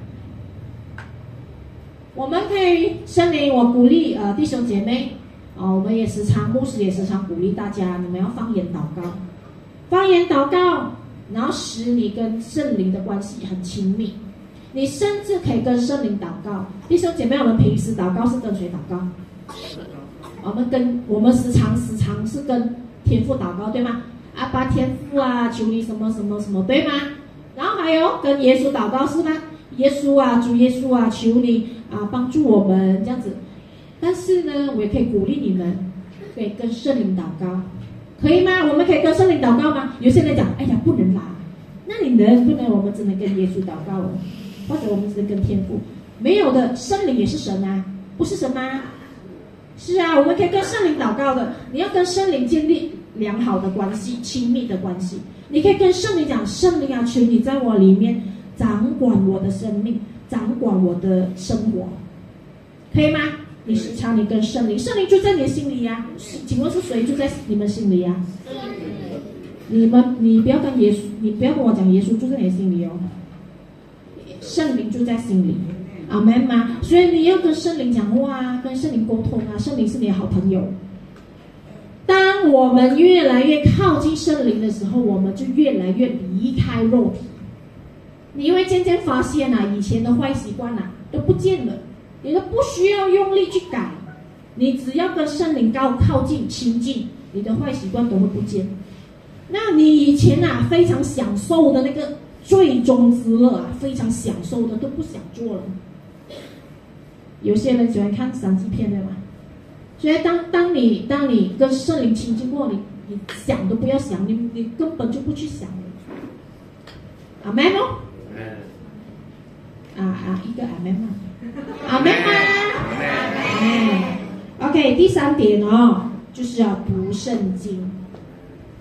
我们可以圣灵，我鼓励呃弟兄姐妹啊、呃，我们也时常牧师也时常鼓励大家，你们要方言祷告，方言祷告，然后使你跟圣灵的关系很亲密。你甚至可以跟圣灵祷告。弟兄姐妹，我们平时祷告是跟谁祷告？我们跟我们时常时常是跟天父祷告，对吗？阿爸天父啊，求你什么什么什么，对吗？然后还有跟耶稣祷告是吗？耶稣啊，主耶稣啊，求你啊帮助我们这样子。但是呢，我也可以鼓励你们，可以跟圣灵祷告，可以吗？我们可以跟圣灵祷告吗？有些人讲，哎呀，不能啦。那你能不能？我们只能跟耶稣祷告了，或者我们只能跟天父。没有的，圣灵也是神啊，不是神吗？是啊，我们可以跟圣灵祷告的。你要跟圣灵建立良好的关系，亲密的关系。你可以跟圣灵讲，圣灵啊，求你在我里面掌管我的生命，掌管我的生活，可以吗？你时常你跟圣灵，圣灵就在你的心里呀、啊。请问是谁住在你们心里呀、啊？你们，你不要跟耶稣，你不要跟我讲耶稣住在你的心里哦。圣灵住在心里，阿门吗？所以你要跟圣灵讲话啊，跟圣灵沟通啊，圣灵是你的好朋友。当我们越来越靠近圣灵的时候，我们就越来越离开肉体。你会渐渐发现啊，以前的坏习惯啊都不见了，你都不需要用力去改，你只要跟圣灵高靠近亲近，你的坏习惯都会不见。那你以前啊非常享受的那个最终之乐啊，非常享受的都不想做了。有些人喜欢看三级片，对吗？所以当当你当你跟圣灵亲近过，你你想都不要想，你你根本就不去想了。阿门哦。啊啊，一个阿门嘛，阿门嘛，阿门。OK， 第三点哦，就是要读圣经。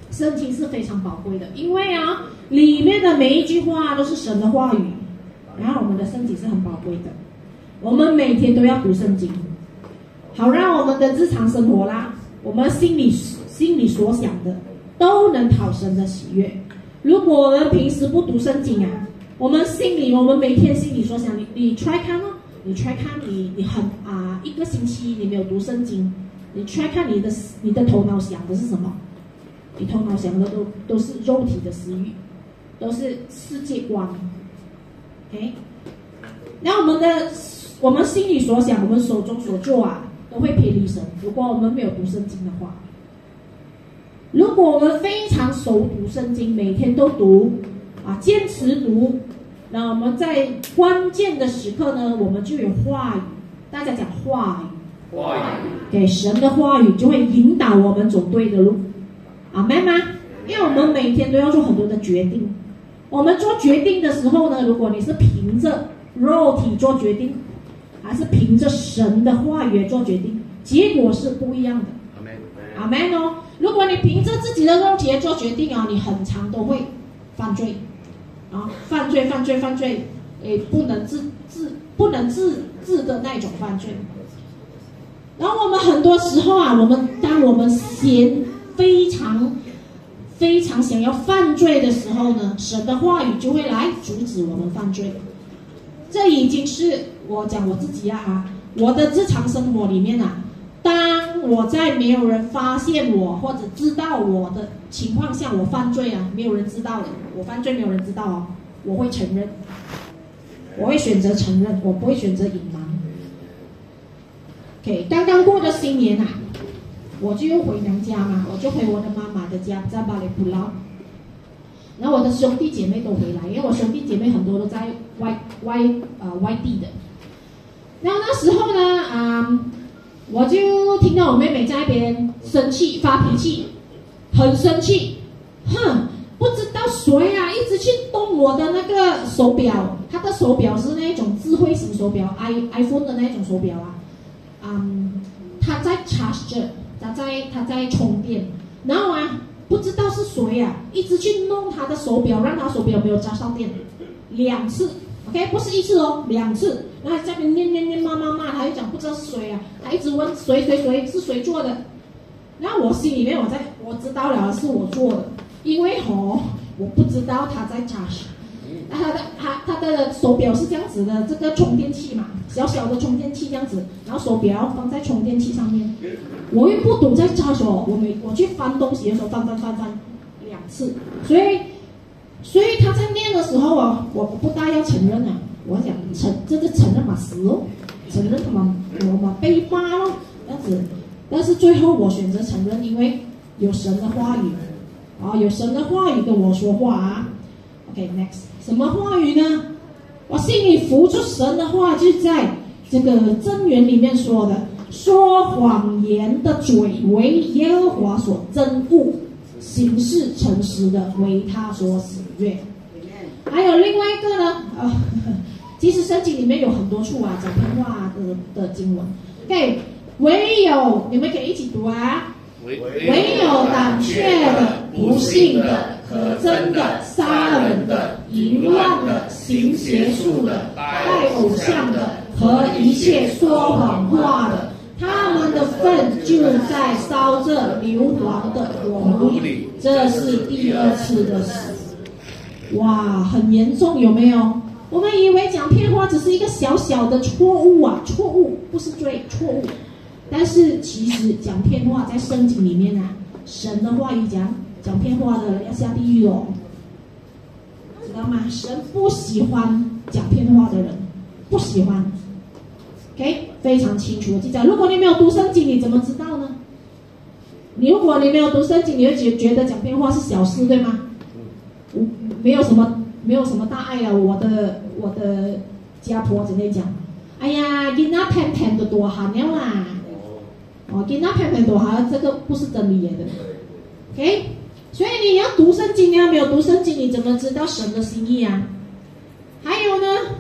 圣经是非常宝贵的，因为啊，里面的每一句话都是神的话语，然后我们的圣经是很宝贵的，我们每天都要读圣经，好让我们的日常生活啦，我们心里心里所想的都能讨神的喜悦。如果我们平时不读圣经啊，我们心里我们每天心里所想，你你 try 看哦，你 try 看你你很啊一个星期你没有读圣经，你 try 看你的你的头脑想的是什么？你头脑想的都都是肉体的私欲，都是世界观。OK， 那我们的我们心里所想，我们手中所做啊，都会偏离神。如果我们没有读圣经的话，如果我们非常熟读圣经，每天都读啊，坚持读，那我们在关键的时刻呢，我们就有话语。大家讲话语， 话语， 给神的话语就会引导我们走对的路。阿们吗？因为我们每天都要做很多的决定，我们做决定的时候呢，如果你是凭着肉体做决定，还是凭着神的话语做决定，结果是不一样的。 阿门， 阿们哦。如果你凭着自己的肉体做决定啊，你很常都会犯罪啊，犯罪犯罪犯罪，诶，不能自自不能自制的那种犯罪。然后我们很多时候啊，我们当我们嫌非常非常想要犯罪的时候呢，神的话语就会来阻止我们犯罪。这已经是我讲我自己啊哈，我的日常生活里面啊，当我在没有人发现我或者知道我的情况下，我犯罪啊，没有人知道的，我犯罪没有人知道哦，我会承认，我会选择承认，我不会选择隐瞒。OK， 刚刚过的新年啊，我就又回娘家嘛，我就回我的妈妈的家，在巴黎布劳。然后我的兄弟姐妹都回来，因为我兄弟姐妹很多都在外外呃外地的。然后那时候呢，啊、嗯，我就听到我妹妹在那边生气发脾气，很生气，哼，不知道谁啊，一直去动我的那个手表，她的手表是那种智慧型手表 ，i iPhone 的那种手表啊，嗯，她在 charge 着。他在他在充电，然后啊，不知道是谁啊，一直去弄他的手表，让他手表没有插上电，两次 ，OK， 不是一次哦，两次。然后在那边念念念骂骂骂，他就讲不知道是谁啊，他一直问谁谁谁是谁做的。然后我心里面我在我知道了是我做的，因为哦，我不知道他在插什。他的他他的手表是这样子的，这个充电器嘛，小小的充电器这样子，然后手表放在充电器上面。我又不懂在插手，我每我去翻东西的时候翻翻翻翻两次，所以所以他在念的时候啊，我不大要承认啊，我讲承这个承认嘛死哦，承认他们我嘛被骂咯这样子，但是最后我选择承认，因为有神的话语啊，有神的话语跟我说话啊。OK next， 什么话语呢？我心里浮出神的话，就在这个箴言里面说的，说谎言的嘴为耶和华所憎恶，行事诚实的为他所喜悦。还有另外一个呢，呃，其实圣经里面有很多处啊讲骗话的的经文。OK， 唯有你们可以一起读啊，唯有胆怯的、不信的、可憎的、杀人的、淫乱的、行邪术的、拜偶像的和一切说谎话的，他们的份就在烧着硫磺的火炉里。这是第二次的死。哇，很严重，有没有？我们以为讲骗话只是一个小小的错误啊，错误不是罪，错误。但是其实讲骗话在圣经里面啊，神的话语讲讲骗话的人要下地狱哦，知道吗？神不喜欢讲骗话的人，不喜欢。OK， 非常清楚的记载。如果你没有读圣经，你怎么知道呢？你如果你没有读圣经，你会觉觉得讲骗话是小事，对吗？没有什么没有什么大碍啊。我的我的家婆怎么讲？哎呀，囡仔骗骗的多好了啦。哦，囡仔骗骗多好，这个不是真理来的。OK， 所以你要读圣经，你要没有读圣经，你怎么知道神的心意啊？还有呢，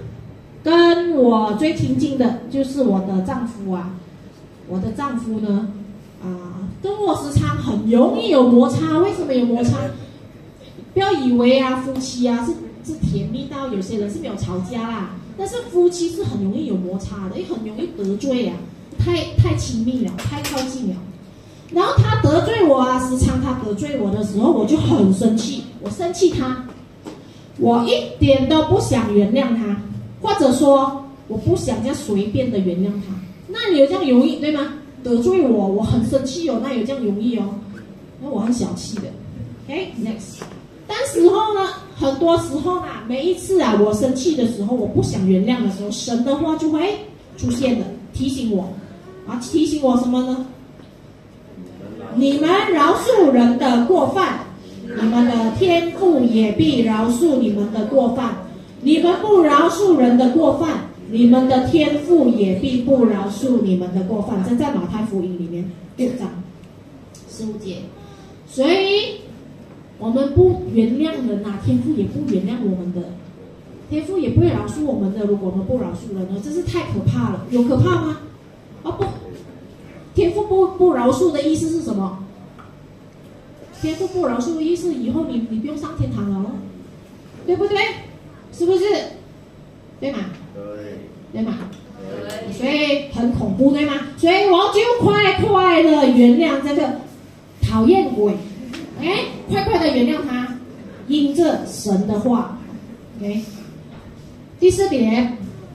跟我最亲近的就是我的丈夫啊。我的丈夫呢， 啊，跟我时常很容易有摩擦。为什么有摩擦？不要以为啊，夫妻啊是是甜蜜到有些人是没有吵架啦，但是夫妻是很容易有摩擦的，也很容易得罪啊，太太亲密了，太靠近了。然后他得罪我啊，时常他得罪我的时候，我就很生气，我生气他，我一点都不想原谅他，或者说我不想这样随便的原谅他。那你有这样容易对吗？得罪我，我很生气哦，那有这样容易哦，那我很小气的。OK next， 但时候呢，很多时候呢，每一次啊，我生气的时候，我不想原谅的时候，神的话就会出现的，提醒我啊，提醒我什么呢？你们饶恕人的过犯，你们的天父也必饶恕你们的过犯；你们不饶恕人的过犯，你们的天父也必不饶恕你们的过犯。这在马太福音里面六章十五节。所以，我们不原谅人啊，天父也不原谅我们的，天父也不会饶恕我们的。如果我们不饶恕人呢，这是太可怕了。有可怕吗？啊不。天父不不饶恕的意思是什么？天父不饶恕的意思，以后你你不用上天堂了，对不对？是不是？对吗？ 对。 对吗？对。所以很恐怖，对吗？所以我就快快的原谅这个讨厌鬼，哎，快快的原谅他，因着神的话。OK。第四点，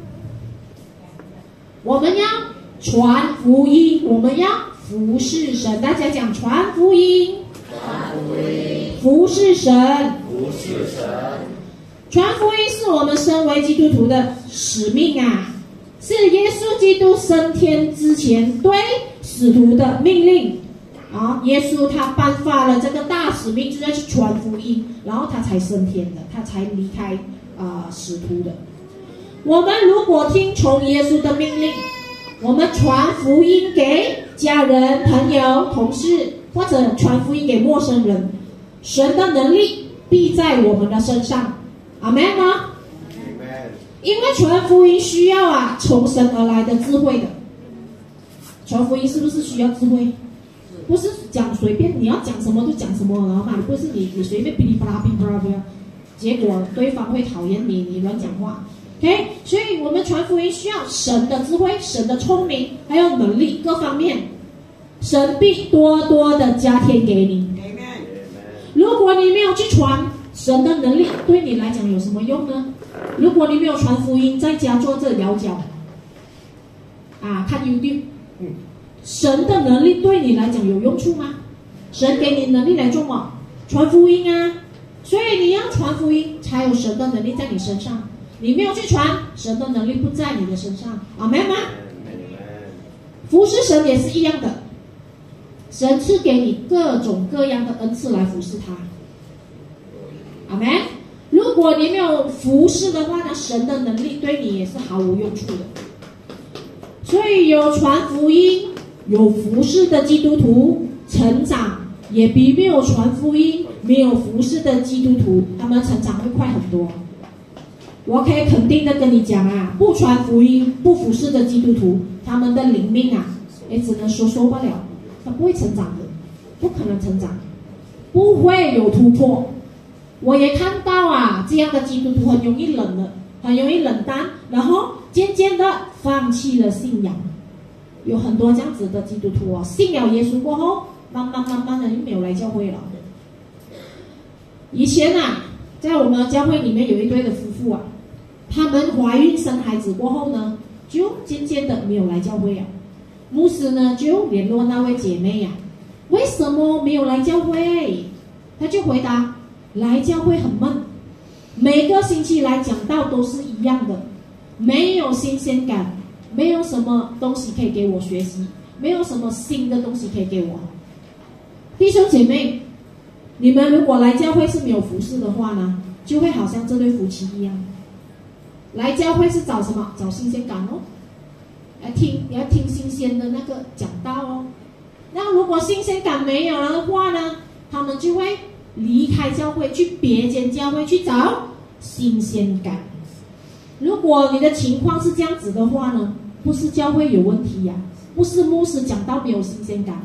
我们要传福音，我们要服侍神。大家讲传福音， 传福音， 服侍神， 服侍神。 传福音是我们身为基督徒的使命啊，是耶稣基督升天之前对使徒的命令啊。耶稣他颁发了这个大使命，就是要去传福音，然后他才升天的，他才离开啊、呃、使徒的。我们如果听从耶稣的命令，我们传福音给家人、朋友、同事，或者传福音给陌生人，神的能力必在我们的身上。阿们吗？因为传福音需要啊从神而来的智慧的。传福音是不是需要智慧？不是讲随便你要讲什么就讲什么，然后嘛，不是你你随便噼里啪啦噼里啪啦啪啦，结果对方会讨厌你，你乱讲话。OK， 所以我们传福音需要神的智慧、神的聪明，还有能力各方面，神必多多的加添给你。如果你没有去传，神的能力对你来讲有什么用呢？如果你没有传福音，在家坐着摇脚，啊，看 YouTube， 神的能力对你来讲有用处吗？神给你能力来做什么？传福音啊！所以你要传福音，才有神的能力在你身上。你没有去传，神的能力不在你的身上。阿们吗？服侍神也是一样的，神赐给你各种各样的恩赐来服侍他。阿们。如果你没有服侍的话呢，神的能力对你也是毫无用处的。所以有传福音、有服侍的基督徒成长，也比没有传福音、没有服侍的基督徒，他们成长会快很多。我可以肯定的跟你讲啊，不传福音、不服侍的基督徒，他们的灵命啊，也只能说说不了，他不会成长的，不可能成长，不会有突破。我也看到啊，这样的基督徒很容易冷的，很容易冷淡，然后渐渐的放弃了信仰。有很多这样子的基督徒哦，信了耶稣过后，慢慢慢慢的就没有来教会了。以前啊，在我们教会里面有一对的夫妇啊，他们怀孕生孩子过后呢，就渐渐的没有来教会啊。牧师呢就联络那位姐妹呀、啊，为什么没有来教会？他就回答，来教会很闷，每个星期来讲道都是一样的，没有新鲜感，没有什么东西可以给我学习，没有什么新的东西可以给我。弟兄姐妹，你们如果来教会是没有服侍的话呢，就会好像这对夫妻一样，来教会是找什么？找新鲜感哦，来听你要听新鲜的那个讲道哦。那如果新鲜感没有了的话呢，他们就会离开教会，去别间教会去找新鲜感。如果你的情况是这样子的话呢，不是教会有问题呀、啊，不是牧师讲道没有新鲜感，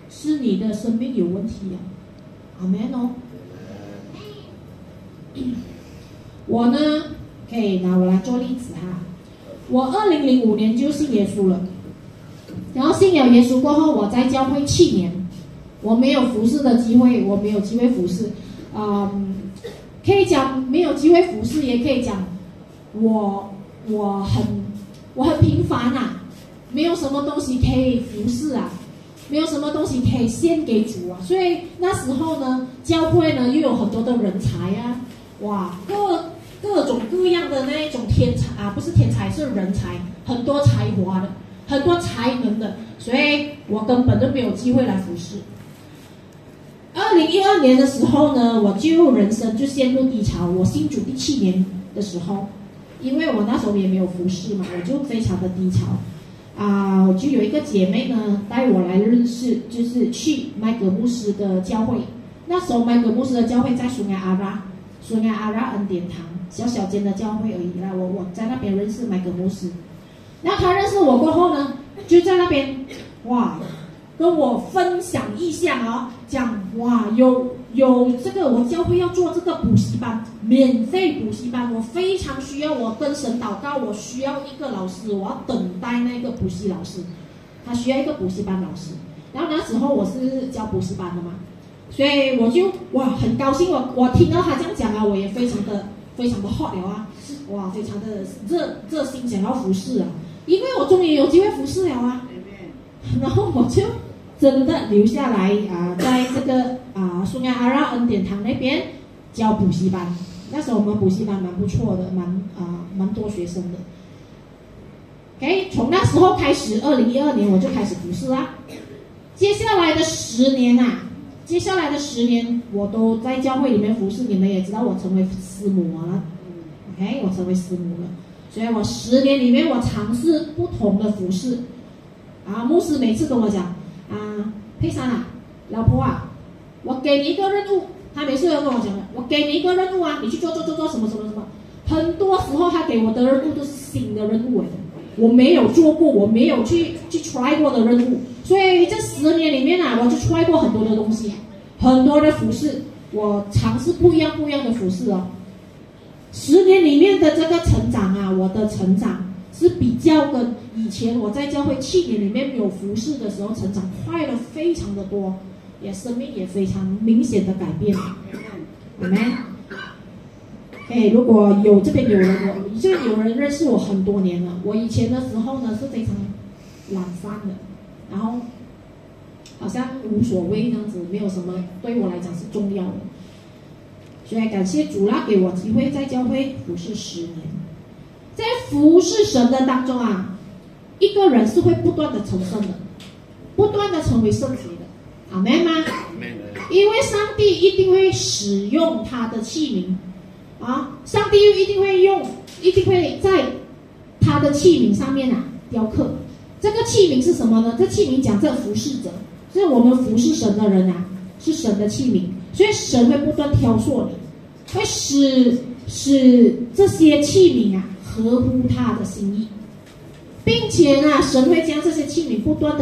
是你的生命有问题啊。阿门哦。我呢，可以拿我来做例子哈。我二零零五年就信耶稣了，然后信了耶稣过后，我在教会七年，我没有服侍的机会，我没有机会服侍，嗯，可以讲没有机会服侍，也可以讲我我很我很平凡啊，没有什么东西可以服侍啊，没有什么东西可以献给主啊，所以那时候呢，教会呢又有很多的人才啊，哇，各各种各样的那一种天才啊，不是天才是人才，很多才华的，很多才能的，所以我根本就没有机会来服侍。二零一二年的时候呢，我就人生就陷入低潮。我信主第七年的时候，因为我那时候也没有服侍嘛，我就非常的低潮啊、呃。我就有一个姐妹呢带我来认识，就是去麦格牧师的教会。那时候麦格牧师的教会在苏埃阿拉，苏埃阿拉恩典堂，小小间的教会而已啦。我我在那边认识麦格牧师，那他认识我过后呢，就在那边哇。跟我分享意向哦，讲哇有有这个我教会要做这个补习班，免费补习班，我非常需要，我跟神祷告，我需要一个老师，我要等待那个补习老师，他需要一个补习班老师。然后那时候我是教补习班的嘛，所以我就哇很高兴，我我听到他这样讲啊，我也非常的非常的 hot 了啊，哇非常的热热心想要服侍啊，因为我终于有机会服侍了啊，然后我就。真的留下来啊、呃，在这个啊苏埃阿拉恩典堂那边教补习班。那时候我们补习班蛮不错的，蛮啊蛮多学生的。OK， 从那时候开始，二零一二年我就开始服侍啦。接下来的十年啊，接下来的十年我都在教会里面服侍。你们也知道我成为师母了 ，OK， 我成为师母了。所以我十年里面我尝试不同的服侍。啊，牧师每次跟我讲。啊，佩珊啊，老婆啊，我给你一个任务，他每次都跟我讲的，我给你一个任务啊，你去做做做做什么什么什么。很多时候他给我的任务都是新的任务来的，我没有做过，我没有去去 try 过的任务。所以这十年里面啊，我就 try 过很多的东西，很多的服饰，我尝试不一样不一样的服饰哦。十年里面的这个成长啊，我的成长。是比较跟以前我在教会七年里面没有服侍的时候成长快了非常的多，也生命也非常明显的改变。阿们。哎，如果有这边有人，我这边有人认识我很多年了。我以前的时候呢是非常懒散的，然后好像无所谓这样子，没有什么对我来讲是重要的。所以感谢主啦，给我机会在教会服侍十年。在服侍神的当中啊，一个人是会不断的成圣的，不断的成为圣洁的，阿们吗？因为上帝一定会使用他的器皿啊，上帝又一定会用，一定会在他的器皿上面啊雕刻。这个器皿是什么呢？这器皿讲这服侍者，是我们服侍神的人啊，是神的器皿，所以神会不断挑唆你，会使使这些器皿啊。合乎他的心意，并且呢，神会将这些器皿不断的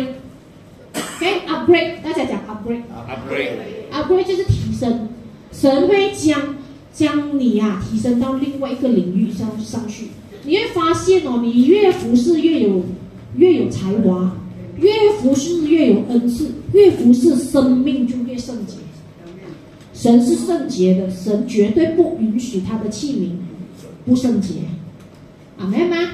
upgrade，OK，upgrade，、okay? 大家讲 upgrade，upgrade，upgrade 就是提升，神会将将你啊提升到另外一个领域上上去。你会发现哦，你越服侍越有越有才华，越服侍越有恩赐，越服侍生命就越圣洁。神是圣洁的，神绝对不允许他的器皿不圣洁。阿们吗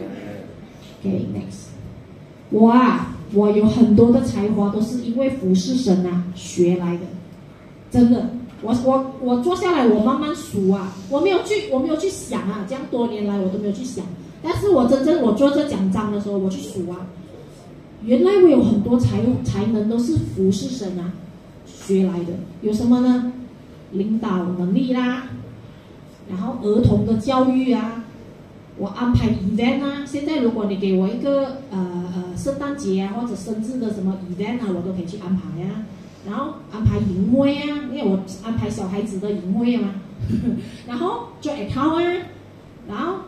？OK next， 我啊，我有很多的才华都是因为服侍神啊学来的，真的。我我我坐下来，我慢慢数啊，我没有去我没有去想啊，这样多年来我都没有去想。但是我真正我做这奖章的时候，我去数啊，原来我有很多才才能都是服侍神啊学来的。有什么呢？领导能力啦，然后儿童的教育啊。我安排 event 啊，现在如果你给我一个呃呃圣诞节啊或者生日的什么 event 啊，我都可以去安排啊。然后安排营会啊，因为我安排小孩子的营会嘛。然后做 account 啊，然后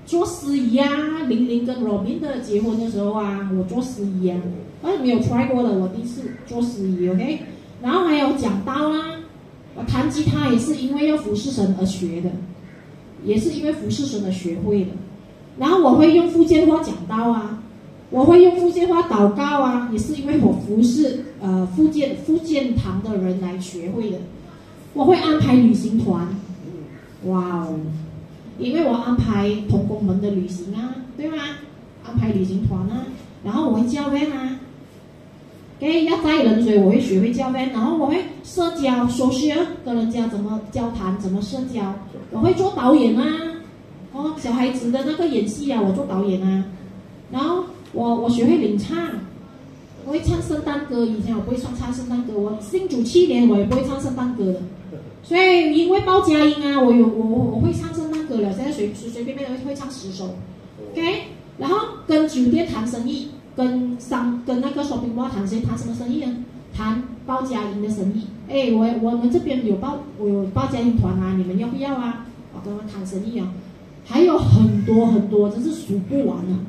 做司仪啊，玲玲跟 Robin 的结婚的时候啊，我做司仪啊，我没有 try 过的，我第一次做司仪 ，OK。然后还有讲道啊，我弹吉他也是因为要服侍神而学的，也是因为服侍神而学会的。然后我会用福建话讲道啊，我会用福建话祷告啊，也是因为我服侍呃福建福建堂的人来学会的。我会安排旅行团，哇哦，因为我安排同工们的旅行啊，对吗？安排旅行团啊，然后我会教练啊。OK， 要带人，所以我会学会教练，然后我会社交，熟悉跟人家怎么交谈，怎么社交。我会做导演啊，哦，小孩子的那个演戏啊，我做导演啊。然后我我学会领唱，我会唱圣诞歌。以前我不会唱唱圣诞歌，我信主七年我也不会唱圣诞歌的。所以因为报佳音啊，我有我我会唱圣诞歌了，现在随随随便便会唱十首。OK， 然后跟酒店谈生意。跟商跟那个 shopping mall 谈谁谈什么生意呢？谈报佳音的生意。哎，我我们这边有报我有报佳音团啊，你们要不要啊？我跟他们谈生意啊，还有很多很多，真是数不完啊。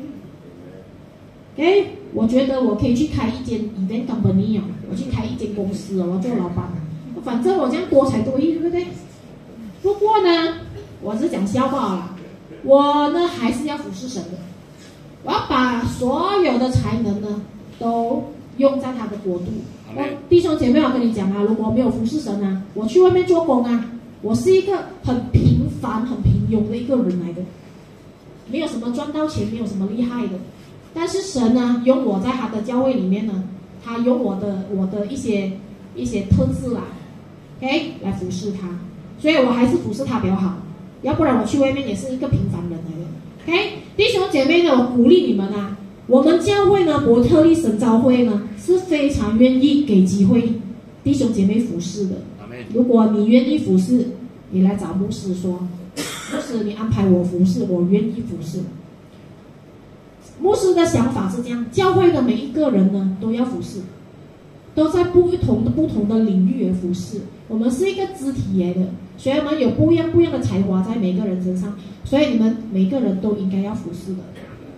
哎，我觉得我可以去开一间 event company 啊，我去开一间公司哦，我做老板。反正我这样多才多艺，对不对？不过呢，我是讲笑话啦，我呢还是要服侍神的。我要把所有的才能呢，都用在他的国度。我弟兄姐妹，我跟你讲啊，如果没有服侍神啊，我去外面做工啊，我是一个很平凡、很平庸的一个人来的，没有什么赚到钱，没有什么厉害的。但是神呢，用我在他的教会里面呢，他用我的我的一些一些特质啦 ，OK， 来服侍他，所以我还是服侍他比较好，要不然我去外面也是一个平凡人来的。OK， 弟兄姐妹呢，我鼓励你们啊，我们教会呢，伯特利神召会呢，是非常愿意给机会弟兄姐妹服侍的。如果你愿意服侍，你来找牧师说，牧师你安排我服侍，我愿意服侍。牧师的想法是这样，教会的每一个人呢，都要服侍，都在不同的不同的领域而服侍。我们是一个肢体来的，所以我们有不一样不一样的才华在每个人身上，所以你们每个人都应该要服侍的。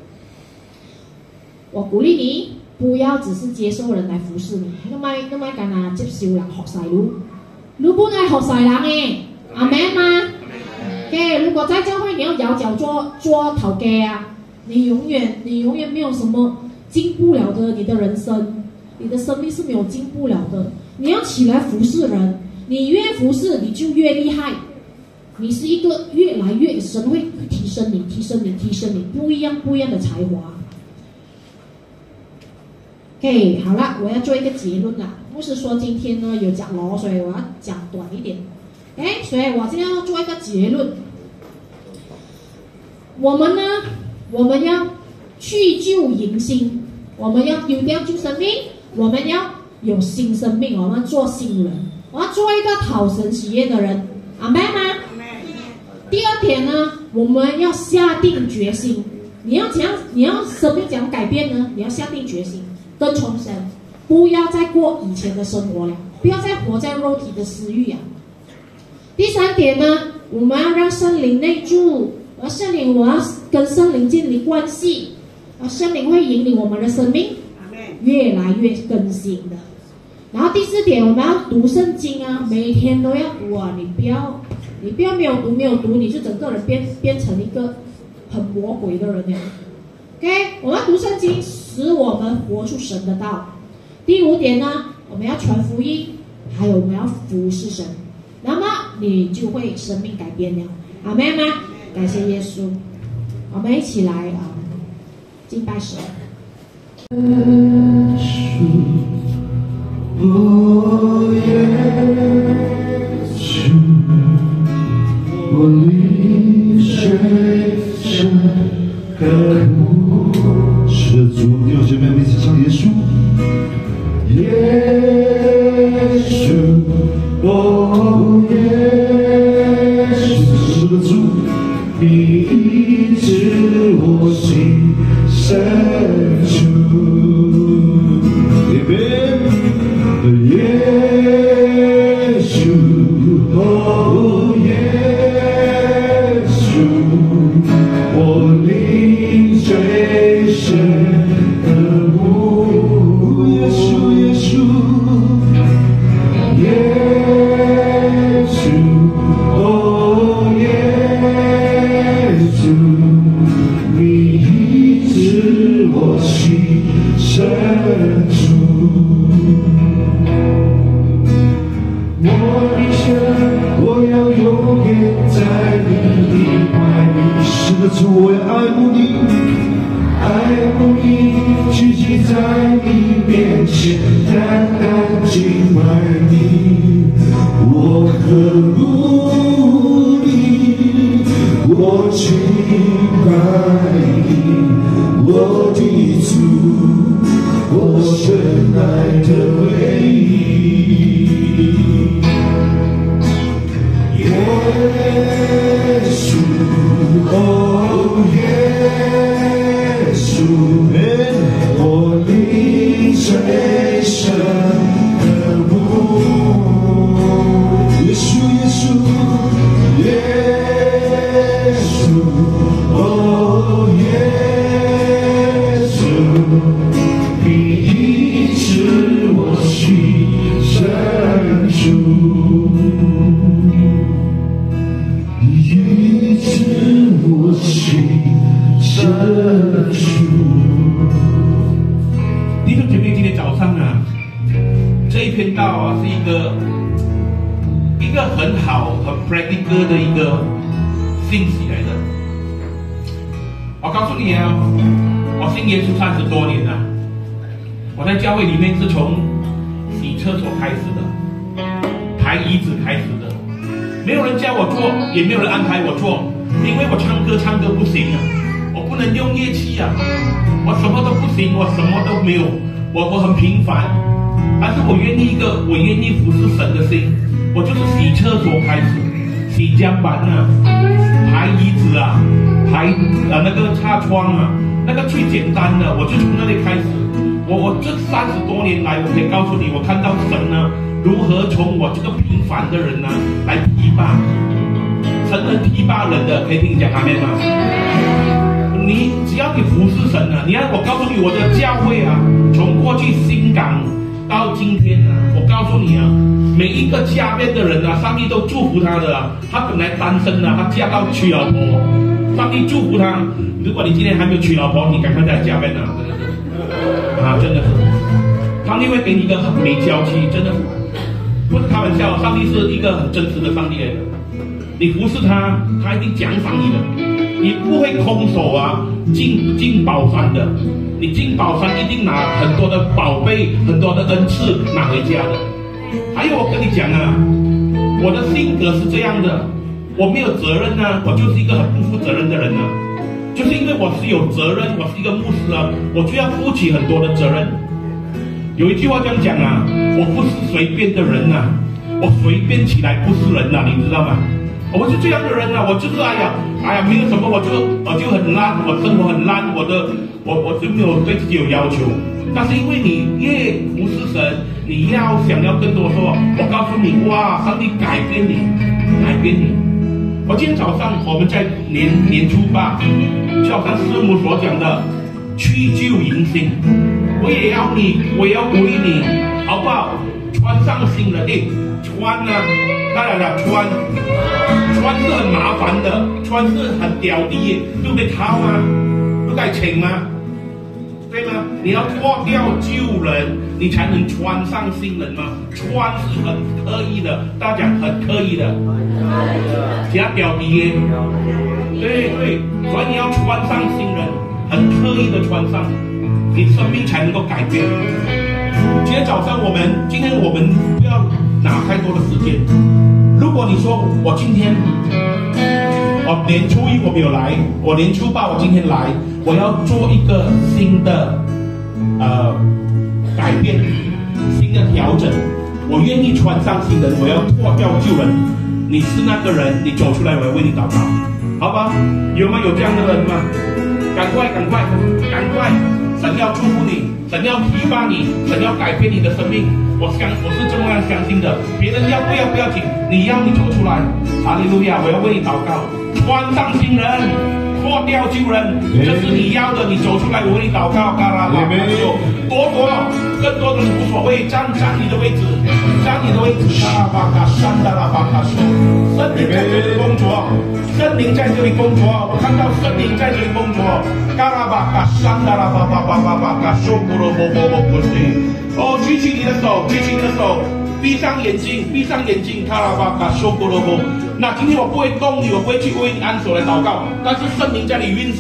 我鼓励你，不要只是接受人来服侍你，咁咪咁咪干啊接受人學晒路，你不愛學晒人嘅，阿們嗎？嘅，如果在教會你要搖腳做做頭家啊，你永遠你永遠沒有什麼進步了的，你的人生，你的生命是沒有進步了的。你要起來服侍人。你越服侍，你就越厲害。你是一個越來越神會提升你，提升你，提升你不一樣不一樣的才華。OK， 好了，我要做一個結論啦。牧師說今天呢有講咯，所以我要講短一點。OK， 所以我今天要做一個結論。我們呢，我們要去舊迎新，我們要丟掉舊生命，我們要有新生命，我們做新人。我要做一個討神喜悅的人，阿們嗎？第二點呢，我們要下定決心。你要怎樣？你要生命怎樣改變呢？你要下定決心，跟從神，不要再過以前的生活了，不要再活在肉體的私慾啊。第三點呢，我們要讓聖靈內住，而聖靈我要跟聖靈建立關係，而聖靈會引領我們的生命越來越更新的。然後第四點，我們要讀聖經啊，每天都要讀啊！你不要，你不要沒有讀，沒有讀，你就整個人變變成一個很魔鬼的人了。OK， 我們要讀聖經，使我們活出神的道。第五點呢，我們要傳福音，還有我們要服侍神，那麼你就會生命改變了。阿們嗎？感謝耶穌，我們一起來啊，敬拜神。 哦，耶穌，我離水深更苦。是的，主，弟兄姐妹們一起唱耶穌，耶穌，哦，耶穌，是的，主，你醫治我心深處。耶穌，哦，耶穌，我立在你面前，单单敬拜你，我何如你？我敬拜你，我的主，我深爱的唯一。耶稣，哦耶稣，我领最深的慕。耶稣，耶稣，耶稣，哦耶稣，你医治我心深处。医治我心深处。 弟兄姐妹，今天早上啊，这一篇道啊，是一个一个很好、很 practical 的一个信息来的。我告诉你啊，我信耶稣三十多年了，我在教会里面是从洗厕所开始的，抬椅子开始的。没有人叫我做，也没有人安排我做，因为我唱歌唱歌不行啊，我不能用乐器啊，我什么都不行，我什么都没有，我我很平凡，但是我愿意一个，我愿意服侍神的心，我就是洗厕所开始，洗姜板啊，排椅子啊，排呃那个擦窗啊，那个最简单的，我就从那里开始，我我这三十多年来，我可以告诉你，我看到神呢。如何从我这个平凡的人呢来提拔？神能提拔人的，可以听你讲阿们吗？你只要你服侍神啊，你看我告诉你，我的教会啊，从过去新港到今天啊，我告诉你啊，每一个家边的人啊，上帝都祝福他的啊。他本来单身啊，他嫁到娶老婆，上帝祝福他。如果你今天还没有娶老婆，你赶快在家边啊，真的是啊，真的是，上帝会给你一个很美娇妻，真的是。不是开玩笑，上帝是一个很真实的上帝来的。你服侍他，他一定奖赏你的。你不会空手啊进进宝山的。你进宝山一定拿很多的宝贝、很多的恩赐拿回家的。还有我跟你讲啊，我的性格是这样的，我没有责任啊，我就是一个很不负责任的人啊。就是因为我是有责任，我是一个牧师啊，我就要负起很多的责任。有一句话这样讲啊，我不是随便的人呐、啊，我随便起来不是人呐、啊，你知道吗？我是这样的人呐、啊，我就是哎呀，哎呀，没有什么，我就我就很烂，我生活很烂，我的我我就没有对自己有要求。但是因为你越服侍神，你要想要更多说，我告诉你，哇，上帝改变你，改变你。我今天早上我们在年年初八，就好像师母所讲的，去旧迎新。我也要你，我也要鼓励你，好不好？穿上新人，哎，穿啊，当然了，穿，穿是很麻烦的，穿是很屌的，对不对？掏吗？不该请吗？对吗？你要脱掉旧人，你才能穿上新人吗？穿是很刻意的，大家讲很刻意的，加屌的耶，对对，所以你要穿上新人，很刻意的穿上。你生命才能够改变。今天早上我们，今天我们不要拿太多的时间。如果你说我今天，我年初一我没有来，我年初八我今天来，我要做一个新的呃改变，新的调整，我愿意穿上新人，我要脱掉旧人。你是那个人，你走出来，我要为你祷告，好吧？有没有这样的人吗？赶快，赶快，赶快！神要祝福你，神要提拔你，神要改变你的生命。我相我是这么样相信的。别人要不要不要紧，你要你走出来。哈利路亚！我要为你祷告，穿上新人，脱掉旧人，这是你要的。你走出来，我为你祷告。嘎啦啦，多多，更多的无所谓，站站你的位置，站你的位置。嘎啦巴嘎山达拉巴嘎说，圣灵在这里工作，圣灵在这里工作，我看到圣灵在这里工作。嘎啦巴嘎山达拉巴巴巴巴巴嘎说咕噜啵啵啵啵啵。哦，举起你的手，举起你的手。闭上眼睛，闭上眼睛，卡拉巴卡修咕噜啵。那今天我不会动你，我不会去为你按手来祷告，但是圣灵在你运行，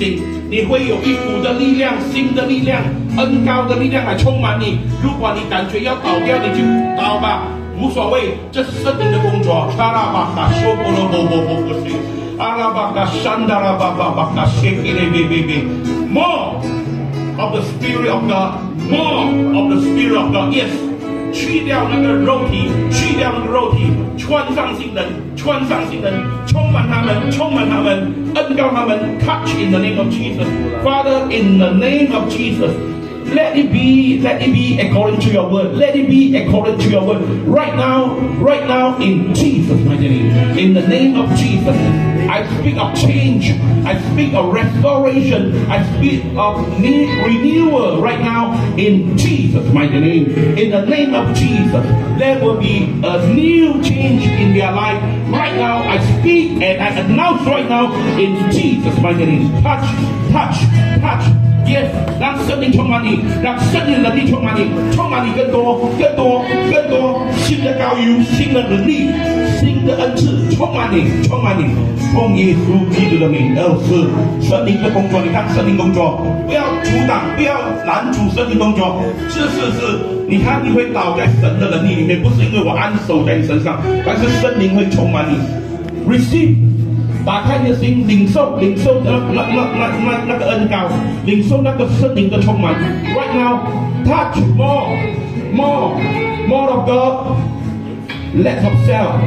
你会有一股的力量，新的力量，恩高的力量来充满你。如果你感觉要倒掉，你就倒吧，无所谓，这是圣灵的工作。阿拉巴卡修波罗波波波波西，阿拉巴卡山达拉巴巴巴卡谢给你别别别 ，more of the Spirit of God, more of the Spirit of God, yes。去掉那个肉体，去掉那个肉体，穿上新人，穿上新人，充满他们，充满他们，恩膏他们 ，touch in the name of Jesus, Father, in the name of Jesus. Let it be, let it be according to your word. Let it be according to your word. Right now, right now, in Jesus' mighty name. In the name of Jesus, I speak of change. I speak of restoration. I speak of renewal right now in Jesus' mighty name. In the name of Jesus, there will be a new change in their life. Right now, I speak and I announce right now in Jesus' mighty name. Touch, touch, touch. Yes， 让圣灵充满你，让圣灵的能力充满你，充满你更多、更多、更多新的高油、新的能力、新的恩赐，充满你，充满你。奉耶稣基督的名，二是圣灵的工作。你看圣灵工作，不要阻挡，不要拦阻圣灵工作。是是是，你看你会倒在神的能力里面，不是因为我安守在你身上，但是圣灵会充满你。Receive。打开你的心，领受领受那那那那那那个恩膏，领受那个圣灵的充满。Right now, touch more, more, more of God, less of self.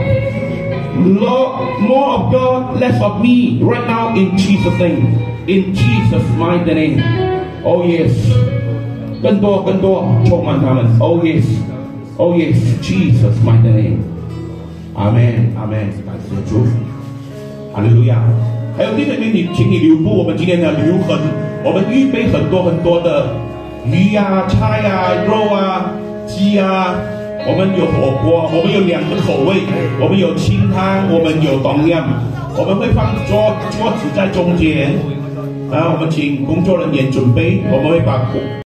Lord, more of God, less of me. Right now, in Jesus' name, in Jesus' mighty name. Oh yes， 更多更多充满他们。Oh yes, oh yes, Jesus' mighty name. Amen, Amen。感谢主。哈利路亚！还有弟兄妹，你请你留步，我们今天要留很，我们预备很多很多的鱼呀、菜呀、肉啊、鸡啊，我们有火锅，我们有两个口味，我们有清汤，我们有东样，我们会放桌桌子在中间，然后我们请工作人员准备，我们会把